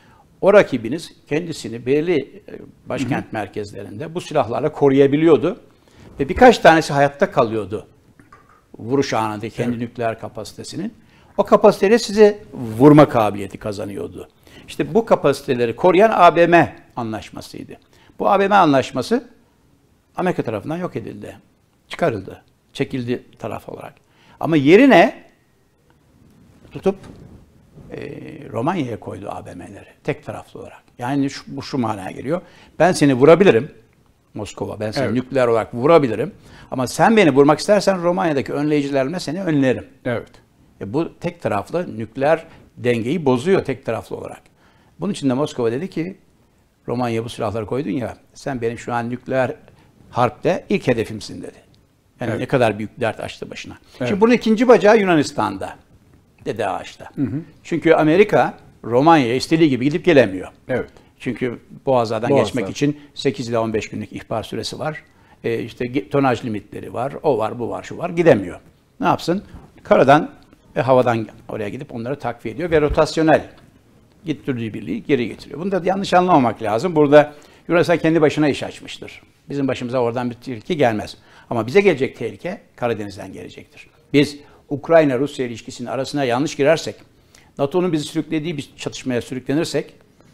o rakibiniz kendisini belirli başkent hı hı. merkezlerinde bu silahlarla koruyabiliyordu. Ve birkaç tanesi hayatta kalıyordu. Vuruş anında kendi evet. nükleer kapasitesinin. O kapasiteyle size vurma kabiliyeti kazanıyordu. İşte bu kapasiteleri koruyan A B M anlaşmasıydı. Bu A B M anlaşması Amerika tarafından yok edildi. Çıkarıldı. Çekildi taraf olarak. Ama yerine tutup e, Romanya'ya koydu A B M'leri. Tek taraflı olarak. Yani şu, bu şu manaya geliyor. Ben seni vurabilirim. Moskova. Ben seni evet. nükleer olarak vurabilirim. Ama sen beni vurmak istersen Romanya'daki önleyicilerle seni önlerim. Evet. E, bu tek taraflı nükleer dengeyi bozuyor tek taraflı olarak. Bunun için de Moskova dedi ki Romanya'ya bu silahları koydun ya sen benim şu an nükleer harpte ilk hedefimsin dedi. Yani evet. ne kadar büyük dert açtı başına. Evet. Şimdi bunun ikinci bacağı Yunanistan'da. Dede Ağaç'ta. Hı hı. Çünkü Amerika Romanya'ya istediği gibi gidip gelemiyor. Evet. Çünkü Boğazlar'dan Boğazlar. geçmek için sekiz ile on beş günlük ihbar süresi var. E işte tonaj limitleri var. O var, bu var, şu var. Gidemiyor. Ne yapsın? Karadan ve havadan oraya gidip onları takviye ediyor ve rotasyonel getirdiği birliği geri getiriyor. Bunu da yanlış anlamamak lazım. Burada Yunanistan kendi başına iş açmıştır. Bizim başımıza oradan bir tehlike gelmez. Ama bize gelecek tehlike Karadeniz'den gelecektir. Biz Ukrayna-Rusya ilişkisinin arasına yanlış girersek, NATO'nun bizi sürüklediği bir çatışmaya sürüklenirsek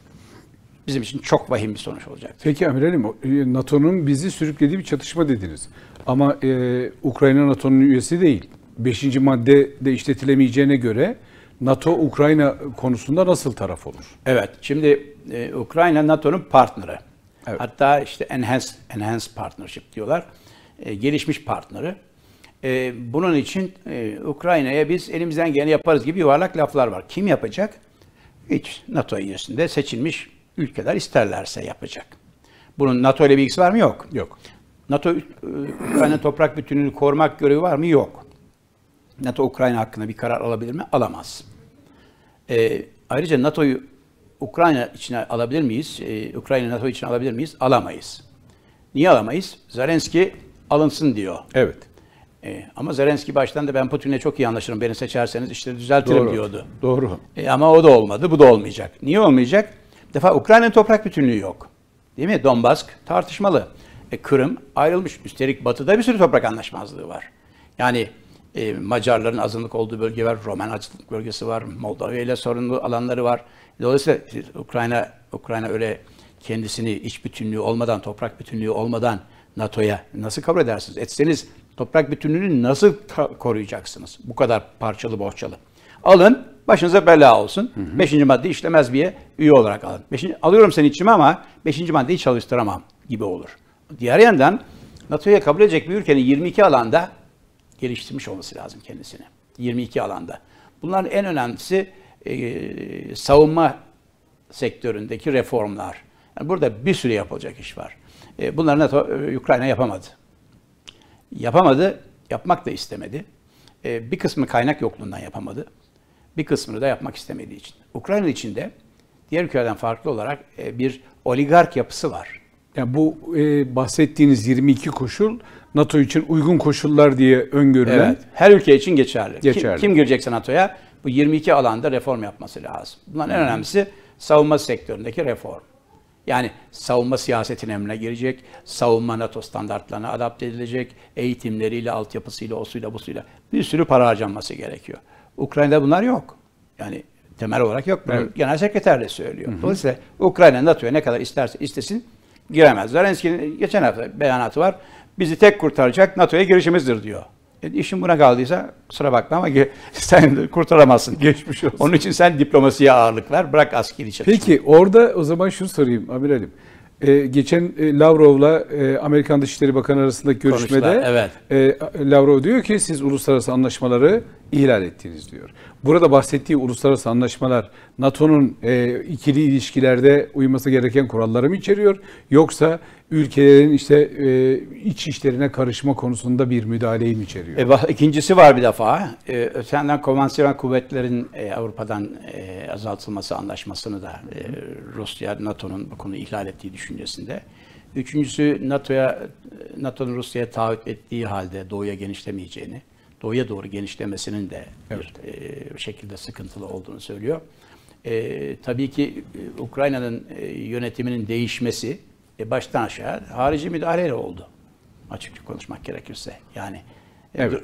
bizim için çok vahim bir sonuç olacaktır. Peki Amiralim, NATO'nun bizi sürüklediği bir çatışma dediniz. Ama e, Ukrayna NATO'nun üyesi değil. Beşinci madde de işletilemeyeceğine göre NATO Ukrayna konusunda nasıl taraf olur? Evet, şimdi e, Ukrayna NATO'nun partneri. Evet. Hatta işte enhanced, enhanced partnership diyorlar. E, gelişmiş partneri. E, bunun için e, Ukrayna'ya biz elimizden geleni yaparız gibi yuvarlak laflar var. Kim yapacak? Hiç NATO üyesinde seçilmiş ülkeler isterlerse yapacak. Bunun NATO ile bir ilgisi var mı? Yok. Yok. NATO Ukrayna toprak bütünlüğünü korumak görevi var mı? Yok. NATO Ukrayna hakkında bir karar alabilir mi? Alamaz. E, ayrıca NATO'yu Ukrayna içine alabilir miyiz? E, Ukrayna NATO içine alabilir miyiz? Alamayız. Niye alamayız? Zelenski alınsın diyor. Evet. E, ama Zelenski baştan da ben Putin'le çok iyi anlaşırım. Beni seçerseniz işleri düzeltirim Doğru. diyordu. Doğru. E, ama o da olmadı. Bu da olmayacak. Niye olmayacak? Bir defa Ukrayna'nın toprak bütünlüğü yok. Değil mi? Donbask tartışmalı. E, Kırım ayrılmış. Üstelik batıda bir sürü toprak anlaşmazlığı var. Yani e, Macarların azınlık olduğu bölge var. Roman azınlık bölgesi var. Moldova ile sorunlu alanları var. Dolayısıyla Ukrayna Ukrayna öyle kendisini iç bütünlüğü olmadan, toprak bütünlüğü olmadan NATO'ya nasıl kabul edersiniz? Etseniz toprak bütünlüğünü nasıl koruyacaksınız? Bu kadar parçalı bohçalı. Alın, başınıza bela olsun. Hı hı. Beşinci madde işlemez bir üye olarak alın. Beşinci, alıyorum seni içime ama beşinci maddeyi çalıştıramam gibi olur. Diğer yandan NATO'ya kabul edecek bir ülkenin yirmi iki alanda geliştirmiş olması lazım kendisini. yirmi iki alanda. Bunların en önemlisi e, savunma sektöründeki reformlar. Yani burada bir sürü yapılacak iş var. E, bunları NATO, e, Ukrayna yapamadı. Yapamadı, yapmak da istemedi. E, bir kısmı kaynak yokluğundan yapamadı. Bir kısmını da yapmak istemediği için. Ukrayna içinde diğer ülkelerden farklı olarak e, bir oligark yapısı var. Yani bu e, bahsettiğiniz yirmi iki koşul NATO için uygun koşullar diye öngörülen. Evet, her ülke için geçerli. geçerli. Kim, kim girecekse NATO'ya bu yirmi iki alanda reform yapması lazım. Bunların en önemlisi savunma sektöründeki reform. Yani savunma siyasetin emrine girecek, savunma NATO standartlarına adapte edilecek, eğitimleriyle, altyapısıyla, osuyla, busuyla bir sürü para harcanması gerekiyor. Ukrayna'da bunlar yok. Yani temel olarak yok. Bunu evet. Genel sekreter de söylüyor. Hı hı. Dolayısıyla Ukrayna NATO'ya ne kadar isterse istesin giremez. Zelenski'nin geçen hafta beyanatı var. Bizi tek kurtaracak NATO'ya girişimizdir diyor. E, işin buna kaldıysa kusura bakma ama sen kurtaramazsın. Geçmiş olsun. Onun için sen diplomasiye ağırlık ver. Bırak askeri çalışmayı. Peki orada o zaman şunu sorayım amiralim. Ee, geçen e, Lavrov'la e, Amerikan Dışişleri Bakanı arasındaki görüşmede evet. e, Lavrov diyor ki siz uluslararası anlaşmaları ihlal ettiniz diyor. Burada bahsettiği uluslararası anlaşmalar NATO'nun e, ikili ilişkilerde uyması gereken kuralları mı içeriyor? Yoksa ülkelerin işte e, iç işlerine karışma konusunda bir müdahaleyi mi içeriyor? E, ikincisi var bir defa. E, ötenden konvansiyonel kuvvetlerin e, Avrupa'dan e, azaltılması anlaşmasını da e, Rusya, NATO'nun bu konuyu ihlal ettiği düşüncesinde. Üçüncüsü NATO'ya, NATO'nun Rusya'ya taahhüt ettiği halde doğuya genişlemeyeceğini, doğuya doğru genişlemesinin de evet. bir e, şekilde sıkıntılı olduğunu söylüyor. E, tabii ki e, Ukrayna'nın e, yönetiminin değişmesi e, baştan aşağı harici müdahaleyle oldu. Açıkça konuşmak gerekirse. Yani evet.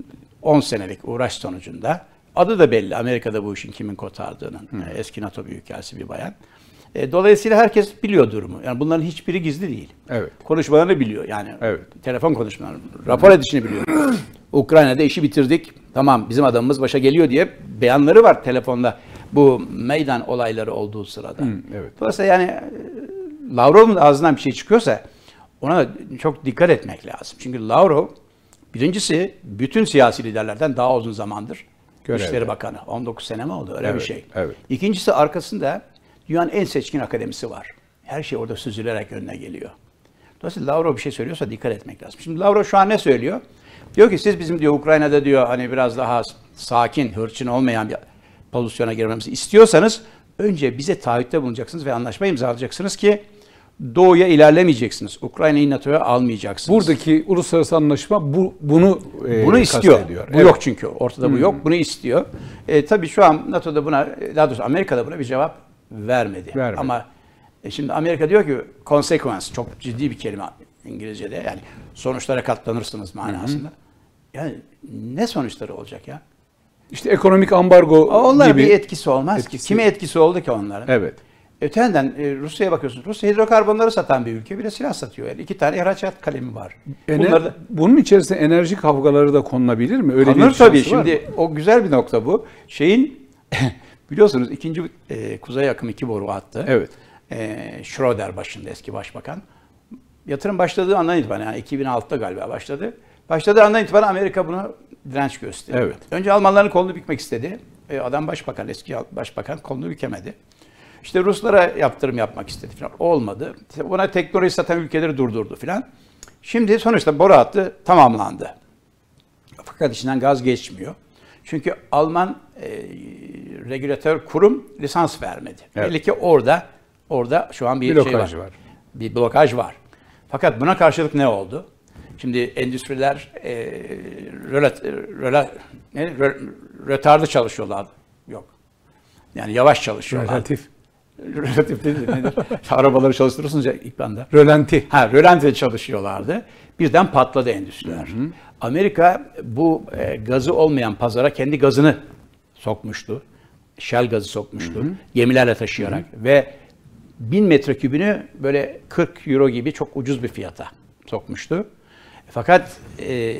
on senelik uğraş sonucunda adı da belli. Amerika'da bu işin kimin kotardığının. Hmm. Eski NATO Büyükelçisi bir bayan. E, dolayısıyla herkes biliyor durumu. Yani bunların hiçbiri gizli değil. Evet. Konuşmalarını biliyor. Yani evet. telefon konuşmalarını, rapor edişini biliyor. Ukrayna'da işi bitirdik. Tamam bizim adamımız başa geliyor diye beyanları var telefonda. Bu meydan olayları olduğu sırada. Hmm, evet. Dolayısıyla yani Lavrov'un ağzından bir şey çıkıyorsa ona çok dikkat etmek lazım. Çünkü Lavrov birincisi bütün siyasi liderlerden daha uzun zamandır Dışişleri Bakanı. on dokuz sene mi oldu? Öyle evet, bir şey. Evet. İkincisi arkasında dünyanın en seçkin akademisi var. Her şey orada süzülerek önüne geliyor. Dolayısıyla Lavrov bir şey söylüyorsa dikkat etmek lazım. Şimdi Lavrov şu an ne söylüyor? Diyor ki siz bizim diyor Ukrayna'da diyor hani biraz daha sakin, hırçın olmayan bir pozisyona girmemizi istiyorsanız önce bize taahhütte bulunacaksınız ve anlaşma imzalayacaksınız ki doğuya ilerlemeyeceksiniz. Ukrayna'yı NATO'ya almayacaksınız. Buradaki uluslararası anlaşma bu bunu e, bunu istiyor. Bu evet. yok çünkü. Ortada hmm. bu yok. Bunu istiyor. E, tabii şu an NATO'da buna, daha doğrusu Amerika'da buna bir cevap vermedi. vermedi. Ama e, şimdi Amerika diyor ki consequence çok ciddi bir kelime İngilizce'de. Yani sonuçlara katlanırsınız manasında. Hmm. Yani ne sonuçları olacak ya? İşte ekonomik ambargo Onlar gibi. bir etkisi olmaz etkisi. ki. Kime etkisi oldu ki onların? Evet. Öte yandan e, Rusya'ya bakıyorsunuz. Rusya hidrokarbonları satan bir ülke. Bir de silah satıyor. Yani iki tane ihracat kalemi var. Ener, da, bunun içerisine enerji kavgaları da konulabilir mi? Öyle konulur bir tabii. Şimdi o güzel bir nokta bu. Şeyin biliyorsunuz ikinci e, Kuzey Akım iki boru attı. Evet. E, Schroeder başında eski başbakan. Yatırım başladığı andan itibaren yani iki bin altıda galiba başladı. Başladığı andan itibaren Amerika buna direnç gösteriyor. Evet. Önce Almanların kolunu bükmek istedi. E, adam başbakan, eski başbakan kolunu bükemedi. İşte Ruslara yaptırım yapmak istedi falan. Olmadı. İşte buna teknoloji satan ülkeleri durdurdu falan. Şimdi sonuçta boru hattı tamamlandı. Fakat içinden gaz geçmiyor. Çünkü Alman e, regülatör kurum lisans vermedi. Evet. Belli ki orada orada şu an bir blokaj şey var. var. Bir blokaj var. Fakat buna karşılık ne oldu? Şimdi endüstriler e, rölat, röla, ne, rö, rötardı çalışıyorlardı. Yok. Yani yavaş çalışıyorlar. Relatif. Relatif değil nedir? Arabaları çalıştırırsınız ya ilk anda. Rölanti. Ha, rölantide çalışıyorlardı. Birden patladı endüstriler. Hı hı. Amerika bu e, gazı olmayan pazara kendi gazını sokmuştu. Shell gazı sokmuştu. Hı hı. Gemilerle taşıyarak. Hı hı. Ve bin metrekübünü böyle kırk euro gibi çok ucuz bir fiyata sokmuştu. Fakat e,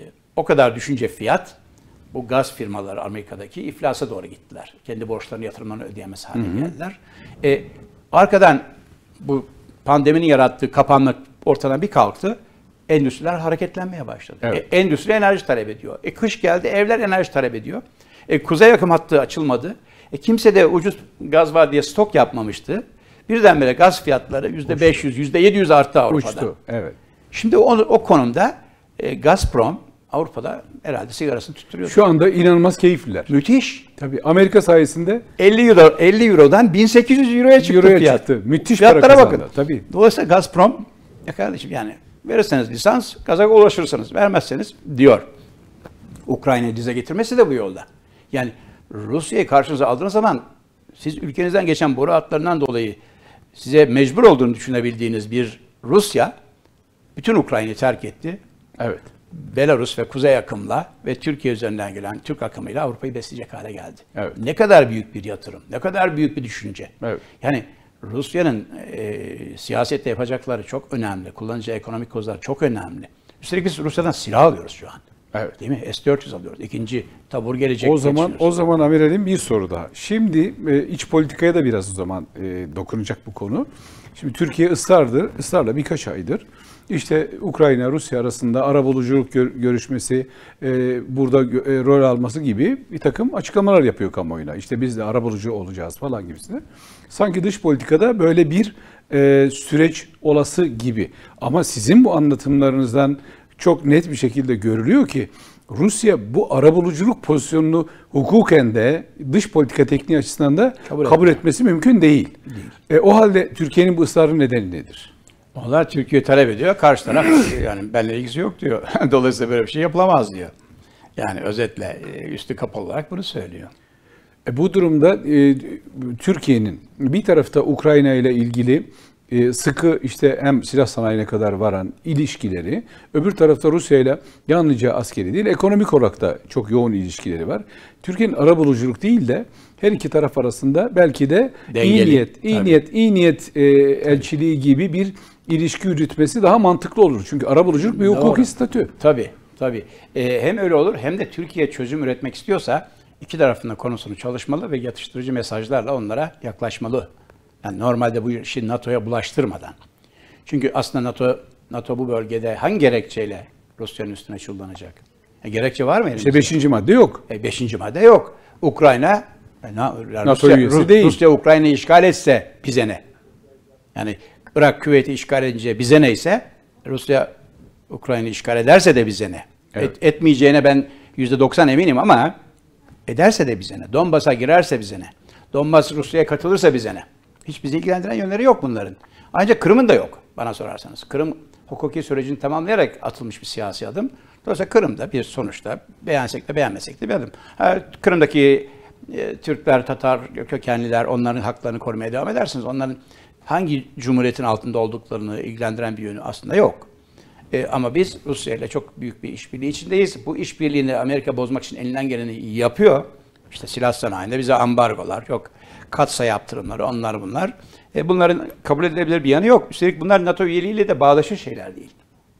o kadar düşünce fiyat, bu gaz firmaları Amerika'daki iflasa doğru gittiler. Kendi borçlarını, yatırımlarını ödeyemez hale geldiler. E, arkadan bu pandeminin yarattığı kapanma ortadan bir kalktı. Endüstriler hareketlenmeye başladı. Evet. E, endüstri enerji talep ediyor. E, kış geldi, evler enerji talep ediyor. E, kuzey akım hattı açılmadı. E, kimse de ucuz gaz var diye stok yapmamıştı. Birdenbire gaz fiyatları yüzde beş yüz, yüzde yedi yüz arttı Avrupa'da. Uçtu, evet. Şimdi o, o konumda e, Gazprom Avrupa'da herhalde sigarasını tutturuyor. Şu anda inanılmaz keyifliler. Müthiş. Tabii Amerika sayesinde elli euro, elli eurodan bin sekiz yüz euroya çıktı Euroya fiyat. çıktı. Müthiş Fiyatlara para kazandı. bakın. Tabii. Dolayısıyla Gazprom, ya kardeşim yani verirseniz lisans, gaza ulaşırsınız. Vermezseniz diyor. Ukrayna'yı dize getirmesi de bu yolda. Yani Rusya'yı karşınıza aldığınız zaman siz ülkenizden geçen boru hatlarından dolayı size mecbur olduğunu düşünebildiğiniz bir Rusya bütün Ukrayna'yı terk etti. Evet. Belarus ve Kuzey akımla ve Türkiye üzerinden gelen Türk akımıyla Avrupa'yı besleyecek hale geldi. Evet. Ne kadar büyük bir yatırım, ne kadar büyük bir düşünce. Evet. Yani Rusya'nın e, siyasette yapacakları çok önemli, kullanacağı ekonomik kozlar çok önemli. Üstelik biz Rusya'dan silah alıyoruz şu an. Evet. Değil mi? S dört yüz alıyoruz. İkinci tabur gelecek. O zaman geçiyoruz. o zaman amiralim bir soru daha. Şimdi e, iç politikaya da biraz o zaman e, dokunacak bu konu. Şimdi Türkiye ısrardır, ısrarla birkaç aydır işte Ukrayna Rusya arasında arabuluculuk gör, görüşmesi, e, burada e, rol alması gibi bir takım açıklamalar yapıyor kamuoyuna. İşte biz de arabulucu olacağız falan gibisine. Sanki dış politikada böyle bir e, süreç olası gibi. Ama sizin bu anlatımlarınızdan çok net bir şekilde görülüyor ki Rusya bu arabuluculuk pozisyonunu hukuken de dış politika tekniği açısından da Kabul kabul, etmiyor. etmesi mümkün değil. Değil. E, o halde Türkiye'nin bu ısrarı nedeni nedir? Onlar Türkiye talep ediyor. Karşı taraf yani benimle ilgisi yok diyor. Dolayısıyla böyle bir şey yapılamaz diyor. Yani özetle e, üstü kapalı olarak bunu söylüyor. E, bu durumda e, Türkiye'nin bir tarafta Ukrayna ile ilgili e, sıkı işte hem silah sanayine kadar varan ilişkileri, öbür tarafta Rusya ile yalnızca askeri değil, ekonomik olarak da çok yoğun ilişkileri var. Türkiye'nin arabuluculuk değil de her iki taraf arasında belki de Dengeli, iyi niyet, iyi tabii. niyet, iyi niyet e, elçiliği gibi bir ilişki yürütmesi daha mantıklı olur. Çünkü arabuluculuk bir hukuki Doğru. statü. Tabii, tabii. Ee, hem öyle olur hem de Türkiye çözüm üretmek istiyorsa iki tarafında konusunu çalışmalı ve yatıştırıcı mesajlarla onlara yaklaşmalı. Yani normalde bu işi NATO'ya bulaştırmadan. Çünkü aslında NATO NATO bu bölgede hangi gerekçeyle Rusya'nın üstüne çullanacak? E, gerekçe var mı elimizde? İşte beşinci madde yok. E, beşinci madde yok. Ukrayna, e, na, yani NATO Rusya, üyesi Rus- değil. Rusya Ukrayna'yı işgal etse bize ne? Yani Irak, Küveyt'i işgal edince bize neyse, Rusya Ukrayna'yı işgal ederse de bize ne? Evet. Et, etmeyeceğine ben yüzde doksan eminim ama ederse de bize ne? Donbas'a girerse bize ne? Donbas Rusya'ya katılırsa bize ne? Hiç bizi ilgilendiren yönleri yok bunların. Ayrıca Kırım'ın da yok bana sorarsanız. Kırım hukuki sürecini tamamlayarak atılmış bir siyasi adım. Dolayısıyla Kırım'da bir sonuçta beğensek de beğenmesek de bir adım. Ha, Kırım'daki e, Türkler, Tatar, kökenliler onların haklarını korumaya devam edersiniz. Onların hangi cumhuriyetin altında olduklarını ilgilendiren bir yönü aslında yok. E, ama biz Rusya ile çok büyük bir işbirliği içindeyiz. Bu işbirliğini Amerika bozmak için elinden geleni yapıyor. İşte silah sanayinde bize ambargolar, yok katsa yaptırımları, onlar bunlar. E, bunların kabul edilebilir bir yanı yok. Üstelik bunlar NATO üyeliğiyle de bağdaşır şeyler değil.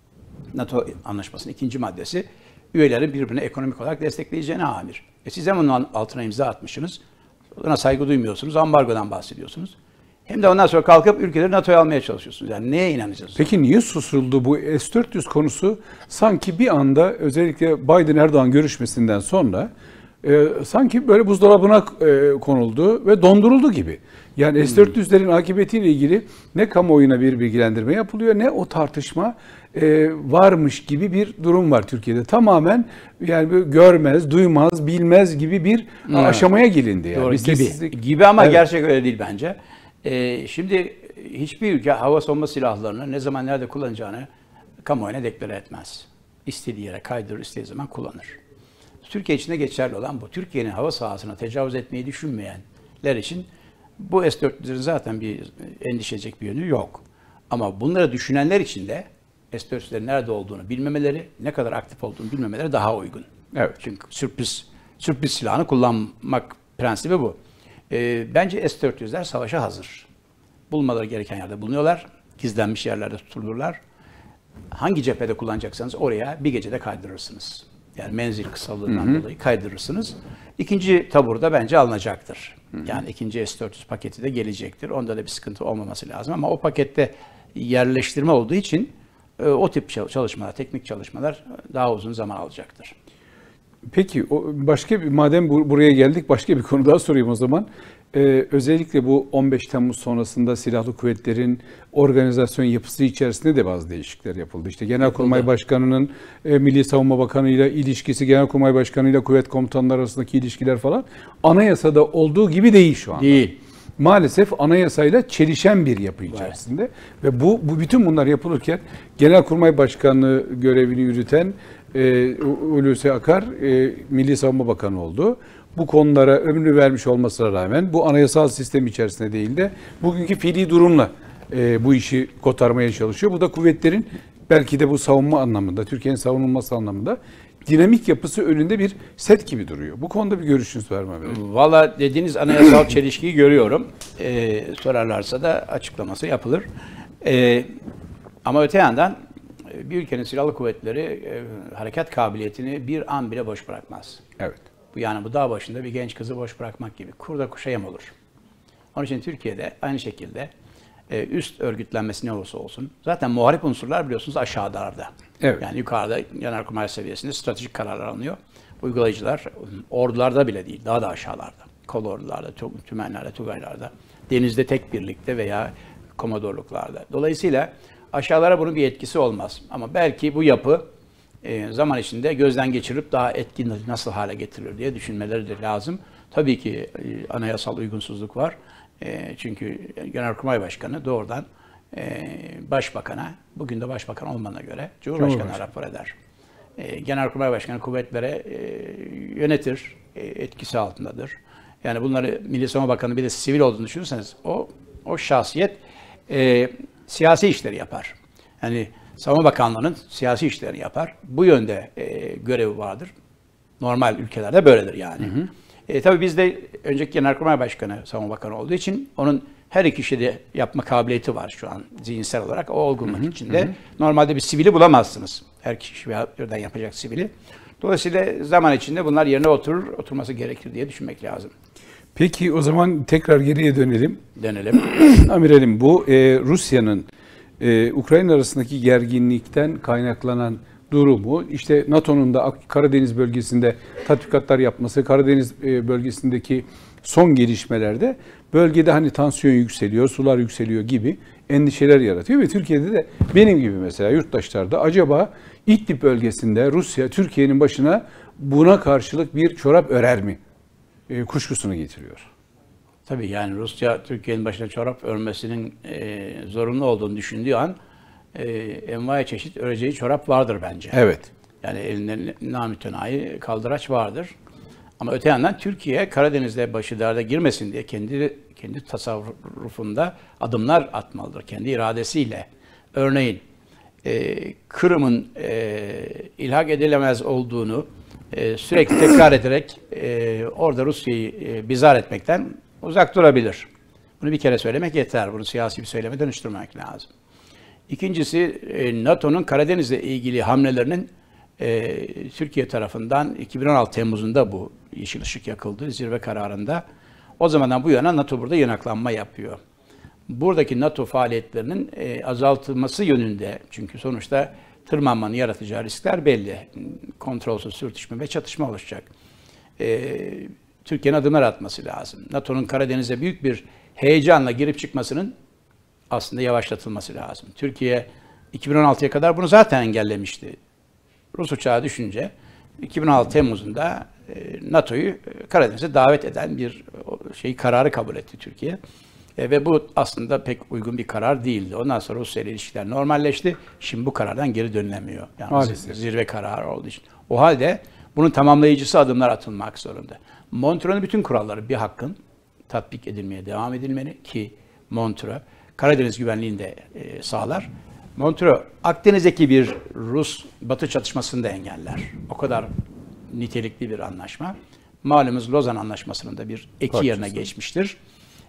NATO anlaşmasının ikinci maddesi üyelerin birbirini ekonomik olarak destekleyeceğine amir. E, siz hem onun altına imza atmışsınız, ona saygı duymuyorsunuz, ambargodan bahsediyorsunuz. Hem de ondan sonra kalkıp ülkeleri NATO'ya almaya çalışıyorsunuz. Yani neye inanacağız? Peki niye susuldu bu S dört yüz konusu? Sanki bir anda özellikle Biden-Erdoğan görüşmesinden sonra e, sanki böyle buzdolabına e, konuldu ve donduruldu gibi. Yani hmm. S dört yüzlerin akıbetiyle ilgili ne kamuoyuna bir bilgilendirme yapılıyor ne o tartışma e, varmış gibi bir durum var Türkiye'de. Tamamen yani böyle görmez, duymaz, bilmez gibi bir evet. aşamaya gelindi. Yani. Doğru, Bir gibi. sessizlik... gibi ama evet. gerçek öyle değil bence. Ee, şimdi hiçbir ülke hava savunma silahlarını ne zaman nerede kullanacağını kamuoyuna deklare etmez. İstediği yere kaydırır, istediği zaman kullanır. Türkiye için de geçerli olan bu. Türkiye'nin hava sahasına tecavüz etmeyi düşünmeyenler için bu S dört yüzlerin zaten bir endişe edecek bir yönü yok. Ama bunları düşünenler için de S dört yüzlerin nerede olduğunu bilmemeleri, ne kadar aktif olduğunu bilmemeleri daha uygun. Evet. Çünkü sürpriz sürpriz silahını kullanmak prensibi bu. E, bence S dört yüzler savaşa hazır. bulmaları gereken yerde bulunuyorlar. Gizlenmiş yerlerde tutulurlar. Hangi cephede kullanacaksanız oraya bir gecede kaydırırsınız. Yani menzil kısalığından hı hı. dolayı kaydırırsınız. İkinci taburda bence alınacaktır. Hı hı. Yani ikinci S dört yüz paketi de gelecektir. Onda da bir sıkıntı olmaması lazım ama o pakette yerleştirme olduğu için o tip çalışmalar, teknik çalışmalar daha uzun zaman alacaktır. Peki o başka bir madem buraya geldik başka bir konu daha sorayım o zaman. Ee, özellikle bu on beş Temmuz sonrasında silahlı kuvvetlerin organizasyon yapısı içerisinde de bazı değişiklikler yapıldı. İşte Genelkurmay Başkanı'nın e, Milli Savunma Bakanı ile ilişkisi, Genelkurmay Başkanı ile kuvvet komutanları arasındaki ilişkiler falan anayasada olduğu gibi değil şu anda. Değil. Maalesef anayasayla çelişen bir yapı içerisinde. Evet. Ve bu, bu bütün bunlar yapılırken Genelkurmay Başkanlığı görevini yürüten e, Hulusi Akar e, Milli Savunma Bakanı oldu. Bu konulara ömrünü vermiş olmasına rağmen bu anayasal sistem içerisinde değil de bugünkü fiili durumla e, bu işi kotarmaya çalışıyor. Bu da kuvvetlerin belki de bu savunma anlamında, Türkiye'nin savunulması anlamında dinamik yapısı önünde bir set gibi duruyor. Bu konuda bir görüşünüz var mı? Valla dediğiniz anayasal çelişkiyi görüyorum. Ee, sorarlarsa da açıklaması yapılır. Ee, ama öte yandan bir ülkenin silahlı kuvvetleri e, harekat kabiliyetini bir an bile boş bırakmaz. Evet. Bu yani bu dağ başında bir genç kızı boş bırakmak gibi. Kurda kuşa yem olur. Onun için Türkiye'de aynı şekilde e, üst örgütlenmesi ne olursa olsun. Zaten muharip unsurlar biliyorsunuz aşağılarda. Evet. Yani yukarıda Genelkurmay seviyesinde stratejik kararlar alınıyor. Uygulayıcılar ordularda bile değil, daha da aşağılarda. Kol ordularda, tümenlerde, tugaylarda, denizde tek birlikte veya komodorluklarda. Dolayısıyla aşağılara bunun bir etkisi olmaz. Ama belki bu yapı e, zaman içinde gözden geçirip daha etkin nasıl hale getirilir diye düşünmeleri de lazım. Tabii ki e, anayasal uygunsuzluk var. E, çünkü Genelkurmay Başkanı doğrudan e, Başbakan'a, bugün de Başbakan olmana göre Cumhurbaşkanı'na rapor eder. E, Genelkurmay Başkanı kuvvetlere e, yönetir, e, etkisi altındadır. Yani bunları Milli Savunma Bakanı bir de sivil olduğunu düşünürseniz o o şahsiyet e, siyasi işleri yapar. Yani Savunma Bakanlığı'nın siyasi işlerini yapar. Bu yönde e, görevi vardır. Normal ülkelerde böyledir yani. Hı hı. E, tabii bizde önceki Genelkurmay Başkanı Savunma Bakanı olduğu için onun her iki işi de yapma kabiliyeti var şu an zihinsel olarak. O olgunluk hı hı. içinde. Hı hı. Normalde bir sivili bulamazsınız. Her kişi birden yapacak sivili. Dolayısıyla zaman içinde bunlar yerine oturur, oturması gerekir diye düşünmek lazım. Peki o zaman tekrar geriye dönelim. Dönelim. Amiralim, bu e, Rusya'nın e, Ukrayna arasındaki gerginlikten kaynaklanan durumu, işte NATO'nun da Karadeniz bölgesinde tatbikatlar yapması, Karadeniz e, bölgesindeki son gelişmelerde bölgede hani tansiyon yükseliyor, sular yükseliyor gibi endişeler yaratıyor ve Türkiye'de de benim gibi mesela yurttaşlar da acaba İdlib bölgesinde Rusya Türkiye'nin başına buna karşılık bir çorap örer mi e, kuşkusunu getiriyor. Tabii yani Rusya Türkiye'nin başına çorap örmesinin e, zorunlu olduğunu düşündüğü an e, envai çeşit öreceği çorap vardır bence. Evet. Yani elinde namütenayi kaldıraç vardır. Ama öte yandan Türkiye Karadeniz'de başı derde girmesin diye kendi kendi tasarrufunda adımlar atmalıdır. Kendi iradesiyle. Örneğin e, Kırım'ın e, ilhak edilemez olduğunu e, sürekli tekrar ederek e, orada Rusya'yı e, bizar etmekten uzak durabilir. Bunu bir kere söylemek yeter. Bunu siyasi bir söyleme dönüştürmek lazım. İkincisi e, NATO'nun Karadeniz'le ilgili hamlelerinin e, Türkiye tarafından iki bin on altı Temmuz'unda bu yeşil ışık yakıldı zirve kararında. O zamandan bu yana NATO burada yanaklanma yapıyor. Buradaki NATO faaliyetlerinin e, azaltılması yönünde, çünkü sonuçta tırmanmanın yaratacağı riskler belli. Kontrolsüz sürtüşme ve çatışma oluşacak. E, Türkiye'nin adımlar atması lazım. NATO'nun Karadeniz'e büyük bir heyecanla girip çıkmasının aslında yavaşlatılması lazım. Türkiye iki bin on altıya kadar bunu zaten engellemişti. Rus uçağı düşünce iki bin on altı Temmuz'unda NATO'yu Karadeniz'e davet eden bir şey kararı kabul etti Türkiye. E, ve bu aslında pek uygun bir karar değildi. Ondan sonra Rusya ile ilişkiler normalleşti. Şimdi bu karardan geri dönülemiyor. Yani maalesef. Zirve kararı olduğu için. O halde bunun tamamlayıcısı adımlar atılmak zorunda. Montreux'un bütün kuralları bir hakkın tatbik edilmeye devam edilmeli ki Montreux Karadeniz güvenliğini de e, sağlar. Montreux Akdeniz'deki bir Rus-Batı çatışmasını da engeller. O kadar nitelikli bir anlaşma. Malumuz Lozan Anlaşması'nın da bir eki Parçası. yerine geçmiştir.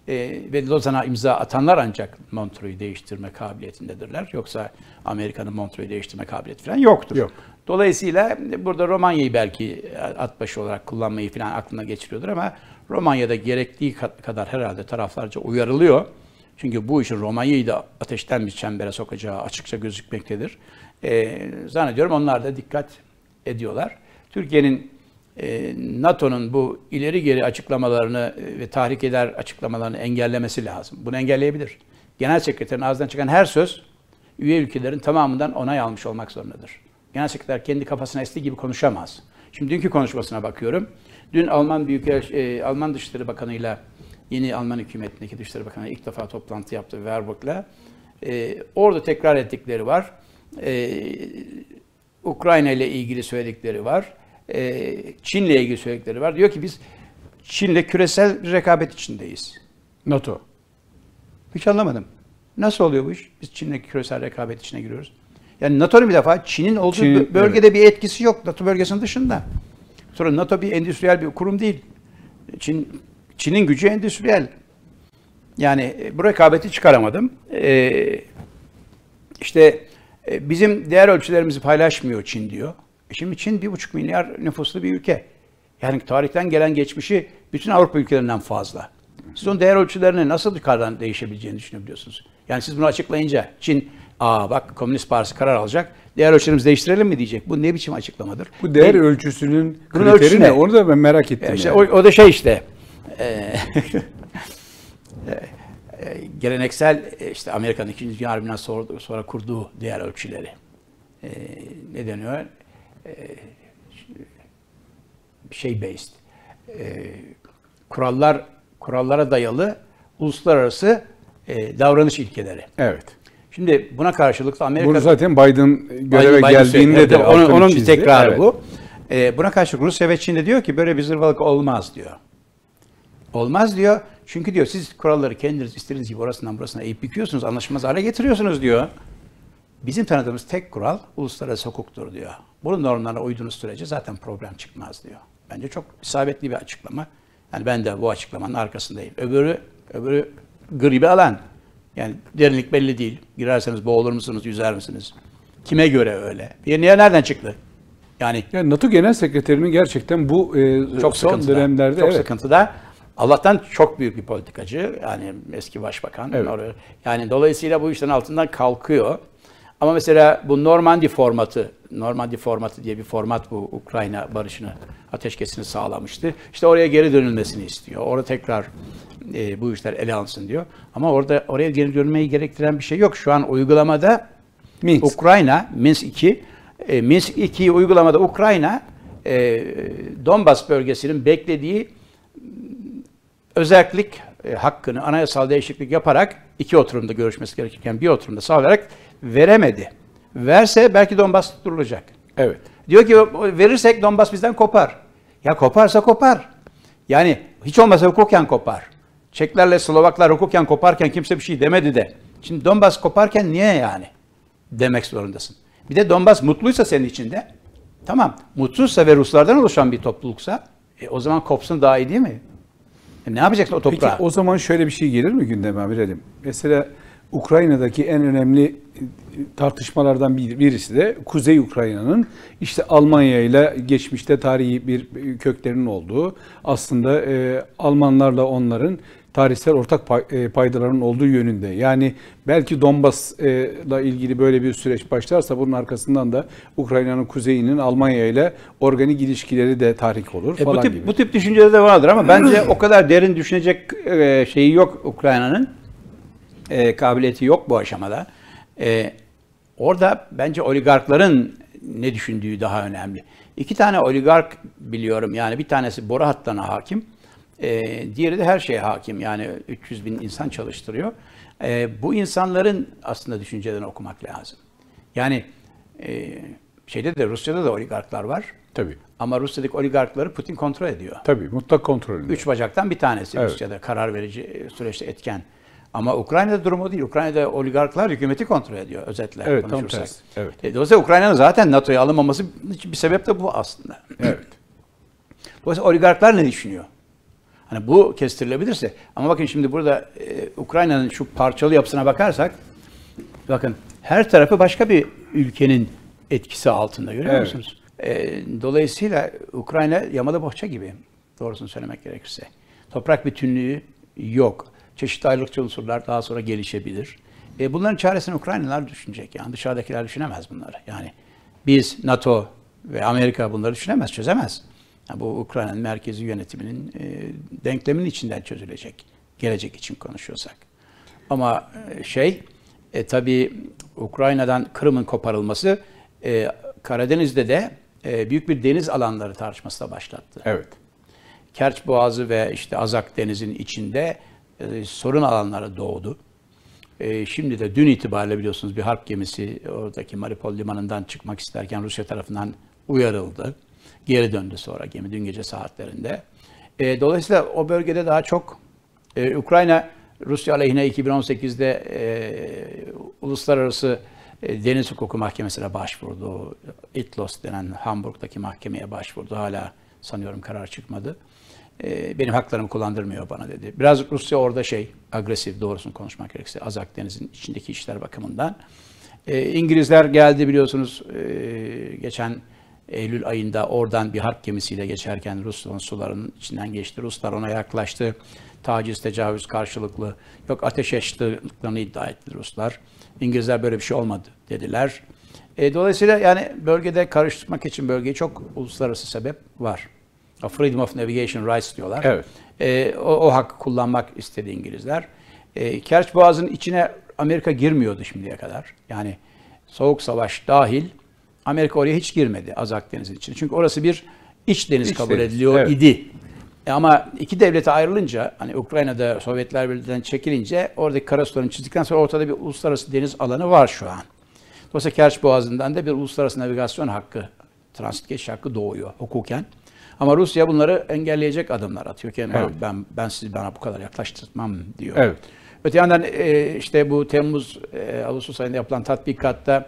E, ve Lozan'a imza atanlar ancak Montreux'u değiştirme kabiliyetindedirler. Yoksa Amerika'nın Montreux'u değiştirme kabiliyeti falan yoktur. Yok. Dolayısıyla burada Romanya'yı belki at başı olarak kullanmayı falan aklına geçiriyordur ama Romanya'da gerektiği kadar herhalde taraflarca uyarılıyor. Çünkü bu işin Romanya'yı da ateşten bir çembere sokacağı açıkça gözükmektedir. E, zannediyorum onlar da dikkat ediyorlar. Türkiye'nin e, NATO'nun bu ileri geri açıklamalarını ve tahrik eder açıklamalarını engellemesi lazım. Bunu engelleyebilir. Genel Sekreterin ağzından çıkan her söz üye ülkelerin tamamından onay almış olmak zorundadır. Genel Sekreter kendi kafasına estiği gibi konuşamaz. Şimdi dünkü konuşmasına bakıyorum. Dün Alman Büyükelçi, e, Alman Dışişleri Bakanı'yla yeni Alman hükümetindeki Dışişleri Bakanı ilk defa toplantı yaptı Baerbock'la. E, orada tekrar ettikleri var. E, Ukrayna ile ilgili söyledikleri var. E, Çin'le ilgili söyledikleri var. Diyor ki biz Çin'le küresel rekabet içindeyiz. NATO. Hiç anlamadım. Nasıl oluyor bu iş? Biz Çin'le küresel rekabet içine giriyoruz. Yani NATO'nun bir defa Çin'in olduğu Çin, bölgede evet. bir etkisi yok. NATO bölgesinin dışında. Sonra NATO bir endüstriyel bir kurum değil. Çin Çin'in gücü endüstriyel. Yani bu rekabeti çıkaramadım. Ee, işte bizim değer ölçülerimizi paylaşmıyor Çin diyor. Şimdi Çin bir buçuk milyar nüfuslu bir ülke. Yani tarihten gelen geçmişi bütün Avrupa ülkelerinden fazla. Siz onun değer ölçülerini nasıl yukarıdan değişebileceğini düşünebiliyorsunuz? Yani siz bunu açıklayınca Çin, aa bak Komünist Partisi karar alacak, değer ölçülerimizi değiştirelim mi diyecek. Bu ne biçim açıklamadır? Bu değer Değil. ölçüsünün Bunun kriteri ölçüsü ne? ne? Onu da ben merak ettim. İşte yani. o, o da şey işte, e, e, geleneksel işte Amerika'nın ikinci Dünya Harbi'nden sonra, sonra kurduğu değer ölçüleri. E, ne deniyor? E, şey based. E, kurallar kurallara dayalı uluslararası e, davranış ilkeleri. Evet. Şimdi buna karşılık da Amerika... Bunu zaten Biden göreve Biden geldiğinde söyledi. de onun, altını onun bir çizdi. tekrarı Evet. bu. E, buna karşılık Rusya ve Çin de diyor ki böyle bir zırvalık olmaz diyor. Olmaz diyor. Çünkü diyor siz kuralları kendiniz istediğiniz gibi orasından burasına eğip büküyorsunuz, anlaşılmaz hale getiriyorsunuz diyor. Bizim tanıdığımız tek kural uluslararası hukuktur diyor. Bunun normlarına uyduğunuz sürece zaten problem çıkmaz diyor. Bence çok isabetli bir açıklama. Yani ben de bu açıklamanın arkasındayım. Öbürü, öbürü gribi alan. Yani derinlik belli değil. Girerseniz boğulur musunuz, yüzer misiniz? Kime göre öyle? Bir niye nereden çıktı? Yani, yani NATO Genel Sekreterinin gerçekten bu e, çok son sıkıntıda, dönemlerde çok evet. sıkıntıda. Allah'tan çok büyük bir politikacı. Yani eski başbakan. Evet. Yani dolayısıyla bu işlerin altından kalkıyor. Ama mesela bu Normandy formatı, Normandy formatı diye bir format bu Ukrayna barışını, ateşkesini sağlamıştı. İşte oraya geri dönülmesini istiyor. Orada tekrar e, bu işler ele alınsın diyor. Ama orada oraya geri dönmeyi gerektiren bir şey yok. Şu an uygulamada Minsk. Ukrayna, Minsk iki, e, Minsk ikiyi uygulamada Ukrayna, e, Donbas bölgesinin beklediği özellik e, hakkını anayasal değişiklik yaparak iki oturumda görüşmesi gerekirken bir oturumda sağlayarak veremedi. Verse belki Donbas tutturulacak. Evet. Diyor ki verirsek Donbas bizden kopar. Ya koparsa kopar. Yani hiç olmazsa hukuken kopar. Çeklerle Slovaklar hukuken koparken kimse bir şey demedi de. Şimdi Donbas koparken niye yani? Demek zorundasın. Bir de Donbas mutluysa senin içinde. Tamam. Mutsuzsa ve Ruslardan oluşan bir topluluksa e, o zaman kopsun daha iyi değil mi? E, ne yapacaksın o toprağa? Peki o zaman şöyle bir şey gelir mi gündeme Amirelim? Mesela Ukrayna'daki en önemli tartışmalardan birisi de Kuzey Ukrayna'nın işte Almanya ile geçmişte tarihi bir köklerinin olduğu, aslında e, Almanlarla onların tarihsel ortak pay, e, paydalarının olduğu yönünde. Yani belki Donbas'la ilgili böyle bir süreç başlarsa bunun arkasından da Ukrayna'nın kuzeyinin Almanya ile organik ilişkileri de tahrik olur E, falan bu tip, gibi. Bu tip düşünceler de vardır ama bence o kadar derin düşünecek e, şeyi yok Ukrayna'nın. E, kabiliyeti yok bu aşamada. E, orada bence oligarkların ne düşündüğü daha önemli. İki tane oligark biliyorum. Yani bir tanesi boru hatlarına hakim. E, diğeri de her şeye hakim. Yani üç yüz bin insan çalıştırıyor. E, bu insanların aslında düşüncelerini okumak lazım. Yani e, şeyde de Rusya'da da oligarklar var. Tabii. Ama Rusya'daki oligarkları Putin kontrol ediyor. Tabii, mutlak kontrolünde. Üç bacaktan bir tanesi Evet. Rusya'da karar verici süreçte etken. Ama Ukrayna'da durum o değil. Ukrayna'da oligarklar hükümeti kontrol ediyor özetle Evet, tam konuşursak. tersi. Evet. E, Dolayısıyla Ukrayna'nın zaten NATO'ya alınmaması için bir sebep de bu aslında. Evet. Dolayısıyla oligarklar ne düşünüyor? Hani bu kestirilebilirse. Ama bakın şimdi burada e, Ukrayna'nın şu parçalı yapısına bakarsak, bakın her tarafı başka bir ülkenin etkisi altında, görüyor Evet. musunuz? E, dolayısıyla Ukrayna yamalı bohça gibi, doğrusunu söylemek gerekirse. Toprak bütünlüğü yok. Çeşitli ayrılıkçı unsurlar daha sonra gelişebilir. E, bunların çaresini Ukraynalılar düşünecek. Yani dışarıdakiler düşünemez bunları. Yani biz, NATO ve Amerika bunları düşünemez, çözemez. Yani bu Ukrayna'nın merkezi yönetiminin e, denkleminin içinden çözülecek. Gelecek için konuşuyorsak. Ama e, şey, e, tabii Ukrayna'dan Kırım'ın koparılması e, Karadeniz'de de e, büyük bir deniz alanları tartışması da başlattı. Evet. Kerç Boğazı ve işte Azak Denizi'nin içinde e, sorun alanları doğdu. E, şimdi de dün itibariyle biliyorsunuz bir harp gemisi oradaki Mariupol limanından çıkmak isterken Rusya tarafından uyarıldı. Geri döndü sonra gemi dün gece saatlerinde. E, dolayısıyla o bölgede daha çok e, Ukrayna Rusya aleyhine iki bin on sekizde e, uluslararası e, deniz hukuku mahkemesine başvurdu. İTLOS denen Hamburg'daki mahkemeye başvurdu. Hala sanıyorum karar çıkmadı. E, benim haklarımı kullandırmıyor bana dedi. Biraz Rusya orada şey agresif, doğrusunu konuşmak gerekirse Azak Denizi'nin içindeki işler bakımından. E, İngilizler geldi biliyorsunuz e, geçen Eylül ayında oradan bir harp gemisiyle geçerken Rusların sularının içinden geçti. Ruslar ona yaklaştı. Taciz, tecavüz karşılıklı. Yok ateş açtıklarını iddia etti Ruslar. İngilizler böyle bir şey olmadı dediler. E, dolayısıyla yani bölgede karıştırmak için bölgeye çok uluslararası sebep var. Freedom of Navigation Rights diyorlar. Evet. E, o, o hakkı kullanmak istedi İngilizler. E, Kerç Boğazı'nın içine Amerika girmiyordu şimdiye kadar. Yani Soğuk Savaş dahil Amerika oraya hiç girmedi Azak Denizi'nin içine. Çünkü orası bir iç deniz İç kabul deniz, ediliyor evet. idi. E ama iki devlete ayrılınca, hani Ukrayna'da Sovyetler Birliği'nden çekilince oradaki karasularını çizdikten sonra ortada bir uluslararası deniz alanı var şu an. Dolayısıyla Kerç Boğazı'ndan da bir uluslararası navigasyon hakkı, transit geçiş hakkı doğuyor hukuken. Ama Rusya bunları engelleyecek adımlar atıyor ki Evet. ben ben sizi bana bu kadar yaklaştırmam diyor. Evet. Öte yandan e, işte bu Temmuz e, Ağustos ayında yapılan tatbikatta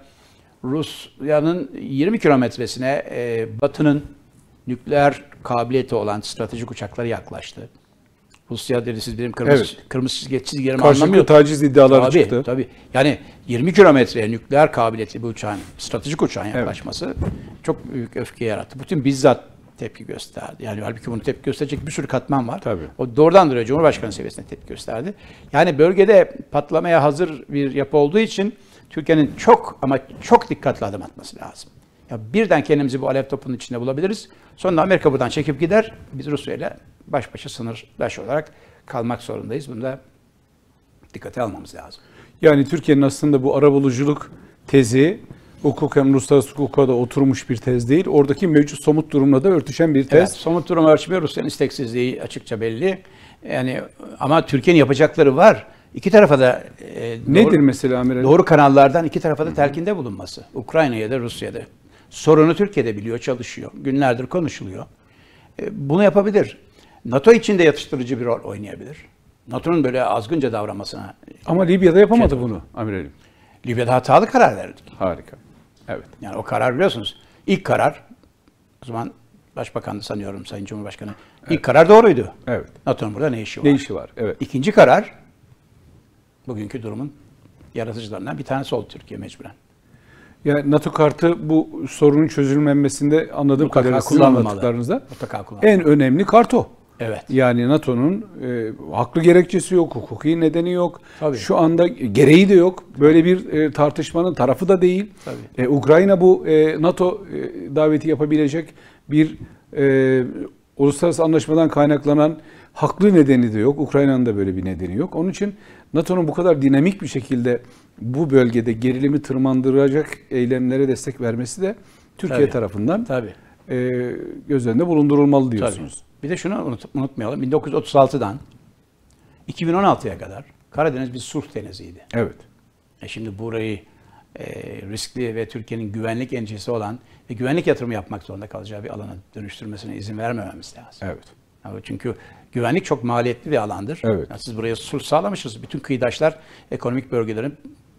Rusya'nın yirmi kilometresine e, Batı'nın nükleer kabiliyeti olan stratejik uçakları yaklaştı. Rusya dedi siz benim kırmızı, Evet. kırmızı çizgi, çizgilerimi Karşılıklı anlamıyor. taciz iddiaları Tabii, çıktı. tabii. Yani yirmi kilometreye nükleer kabiliyetli bir uçağın, stratejik uçağın yaklaşması çok büyük öfke yarattı. Bütün bizzat tepki gösterdi. Yani halbuki bunu tepki gösterecek bir sürü katman var. Tabii. O doğrudan doğruya Cumhurbaşkanı seviyesinde tepki gösterdi. Yani bölgede patlamaya hazır bir yapı olduğu için Türkiye'nin çok ama çok dikkatli adım atması lazım. Ya birden kendimizi bu alev topunun içinde bulabiliriz. Sonra Amerika buradan çekip gider. Biz Rusya ile baş başa sınırdaş olarak kalmak zorundayız. Bunu da dikkate almamız lazım. Yani Türkiye'nin aslında bu arabuluculuk tezi hukuken, uluslararası hukuka da oturmuş bir tez değil. Oradaki mevcut somut durumla da örtüşen bir tez. Evet, somut durum ölçmüyor. Rusya'nın isteksizliği açıkça belli. Yani ama Türkiye'nin yapacakları var. İki tarafa da e, Nedir doğru, mesela amiral? doğru kanallardan iki tarafa da telkinde bulunması. Ukrayna'ya da Rusya'da. Sorunu Türkiye'de biliyor, çalışıyor. Günlerdir konuşuluyor. E, bunu yapabilir. NATO için de yatıştırıcı bir rol oynayabilir. NATO'nun böyle azgınca davranmasına. Ama Libya'da yapamadı Şey- bunu amirelim. Libya'da hatalı karar verdik. Harika. Evet. Yani o karar biliyorsunuz. İlk karar, o zaman Başbakandı sanıyorum Sayın Cumhurbaşkanı. İlk karar doğruydu. Evet. NATO'nun burada ne işi var? Ne işi var? Evet. İkinci karar, bugünkü durumun yaratıcılarından bir tanesi oldu Türkiye mecburen. Yani NATO kartı bu sorunun çözülmemesinde anladığım Mutlaka kadarıyla sizin kullanılmalı. anlattıklarınızda Mutlaka kullanılmalı. en önemli kart o. Evet. Yani NATO'nun e, haklı gerekçesi yok, hukuki nedeni yok. Tabii. Şu anda gereği de yok. Böyle bir e, tartışmanın tarafı da değil. Tabii. E, Ukrayna bu e, NATO e, daveti yapabilecek bir e, uluslararası anlaşmadan kaynaklanan haklı nedeni de yok. Ukrayna'nın da böyle bir nedeni yok. Onun için NATO'nun bu kadar dinamik bir şekilde bu bölgede gerilimi tırmandıracak eylemlere destek vermesi de Türkiye Tabii. tarafından Tabii. e, göz önünde bulundurulmalı diyorsunuz. Tabii. Bir de şunu unut, unutmayalım. bin dokuz yüz otuz altıdan iki bin on altıya kadar Karadeniz bir sulh deniziydi. Evet. E şimdi burayı e, riskli ve Türkiye'nin güvenlik endişesi olan ve güvenlik yatırımı yapmak zorunda kalacağı bir alana dönüştürmesine izin vermememiz lazım. Evet. Yani çünkü güvenlik çok maliyetli bir alandır. Evet. Yani siz buraya sulh sağlamışsınız. Bütün kıyıdaşlar ekonomik bölgelerin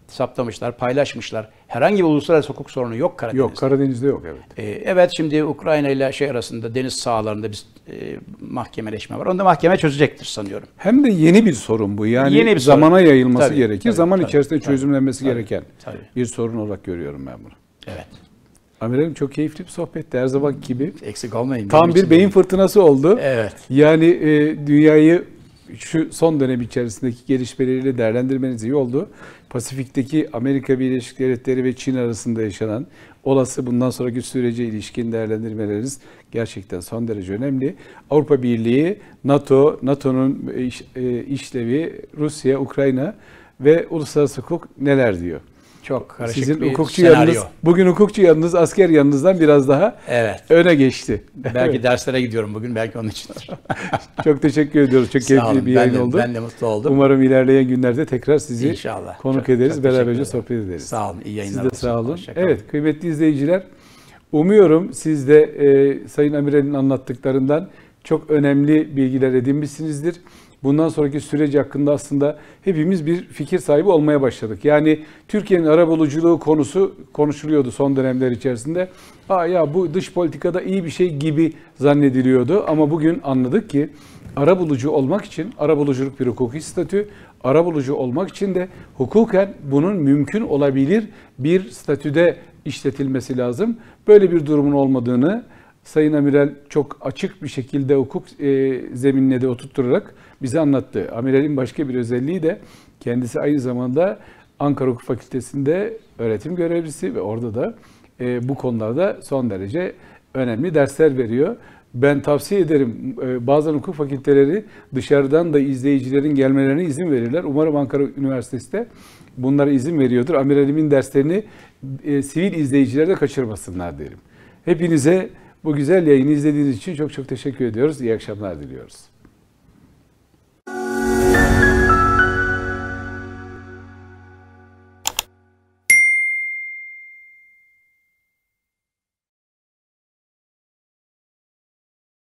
saptamışlar, paylaşmışlar. Herhangi bir uluslararası hukuk sorunu yok Karadeniz'de. Yok, Karadeniz'de yok, evet. Ee, evet, şimdi Ukrayna ile şey arasında deniz sahalarında bir e, mahkemeleşme var. Onu da mahkeme çözecektir sanıyorum. Hem de yeni bir sorun bu. Yani Yeni bir zamana sorun. yayılması Tabii, gerekir. tabii, Zaman tabii, içerisinde tabii, çözümlenmesi tabii, gereken tabii. bir sorun olarak görüyorum ben bunu. Evet. Amiralim, çok keyifli bir sohbetti her zaman gibi. Eksik olmayın. Tam Benim bir için beyin de. fırtınası oldu. Evet. Yani e, dünyayı şu son dönem içerisindeki gelişmeleriyle değerlendirmeniz iyi oldu. Pasifik'teki Amerika Birleşik Devletleri ve Çin arasında yaşanan olası bundan sonraki sürece ilişkin değerlendirmeleriniz gerçekten son derece önemli. Avrupa Birliği, NATO, NATO'nun iş, e, işlevi, Rusya, Ukrayna ve uluslararası hukuk neler diyor? Çok karışık Sizin bir hukukçu senaryo. yanınız, bugün hukukçu yanınız asker yanınızdan biraz daha Evet. öne geçti. Belki derslere gidiyorum bugün, belki onun içindir. Çok teşekkür ediyoruz. Çok Sağ keyifli olun. bir Ben yayın de, oldu. ben de mutlu oldum. Umarım ilerleyen günlerde tekrar sizi İnşallah. konuk Çok- ederiz. çok teşekkür Beraberce ederim. sohbet ederiz. Sağ olun. İyi yayınlar Siz de olsun. sağ olun. Hoşça kalın. Evet, kıymetli izleyiciler, umuyorum siz de e, Sayın Amiral'in anlattıklarından çok önemli bilgiler edinmişsinizdir. Bundan sonraki süreç hakkında aslında hepimiz bir fikir sahibi olmaya başladık. Yani Türkiye'nin arabuluculuğu konusu konuşuluyordu son dönemler içerisinde. Aa ya, bu dış politikada iyi bir şey gibi zannediliyordu ama bugün anladık ki arabulucu olmak için arabuluculuk bir hukuki statü, arabulucu olmak için de hukuken bunun mümkün olabilir bir statüde işletilmesi lazım. Böyle bir durumun olmadığını Sayın Amiral çok açık bir şekilde hukuk e, zeminine de oturtturarak bize anlattı. Amiralin başka bir özelliği de kendisi aynı zamanda Ankara Hukuk Fakültesi'nde öğretim görevlisi ve orada da e, bu konularda son derece önemli dersler veriyor. Ben tavsiye ederim, e, bazen hukuk fakülteleri dışarıdan da izleyicilerin gelmelerine izin verirler. Umarım Ankara Üniversitesi de bunlara izin veriyordur. Amiralimin derslerini e, sivil izleyiciler de kaçırmasınlar derim. Hepinize bu güzel yayını izlediğiniz için çok çok teşekkür ediyoruz. İyi akşamlar diliyoruz.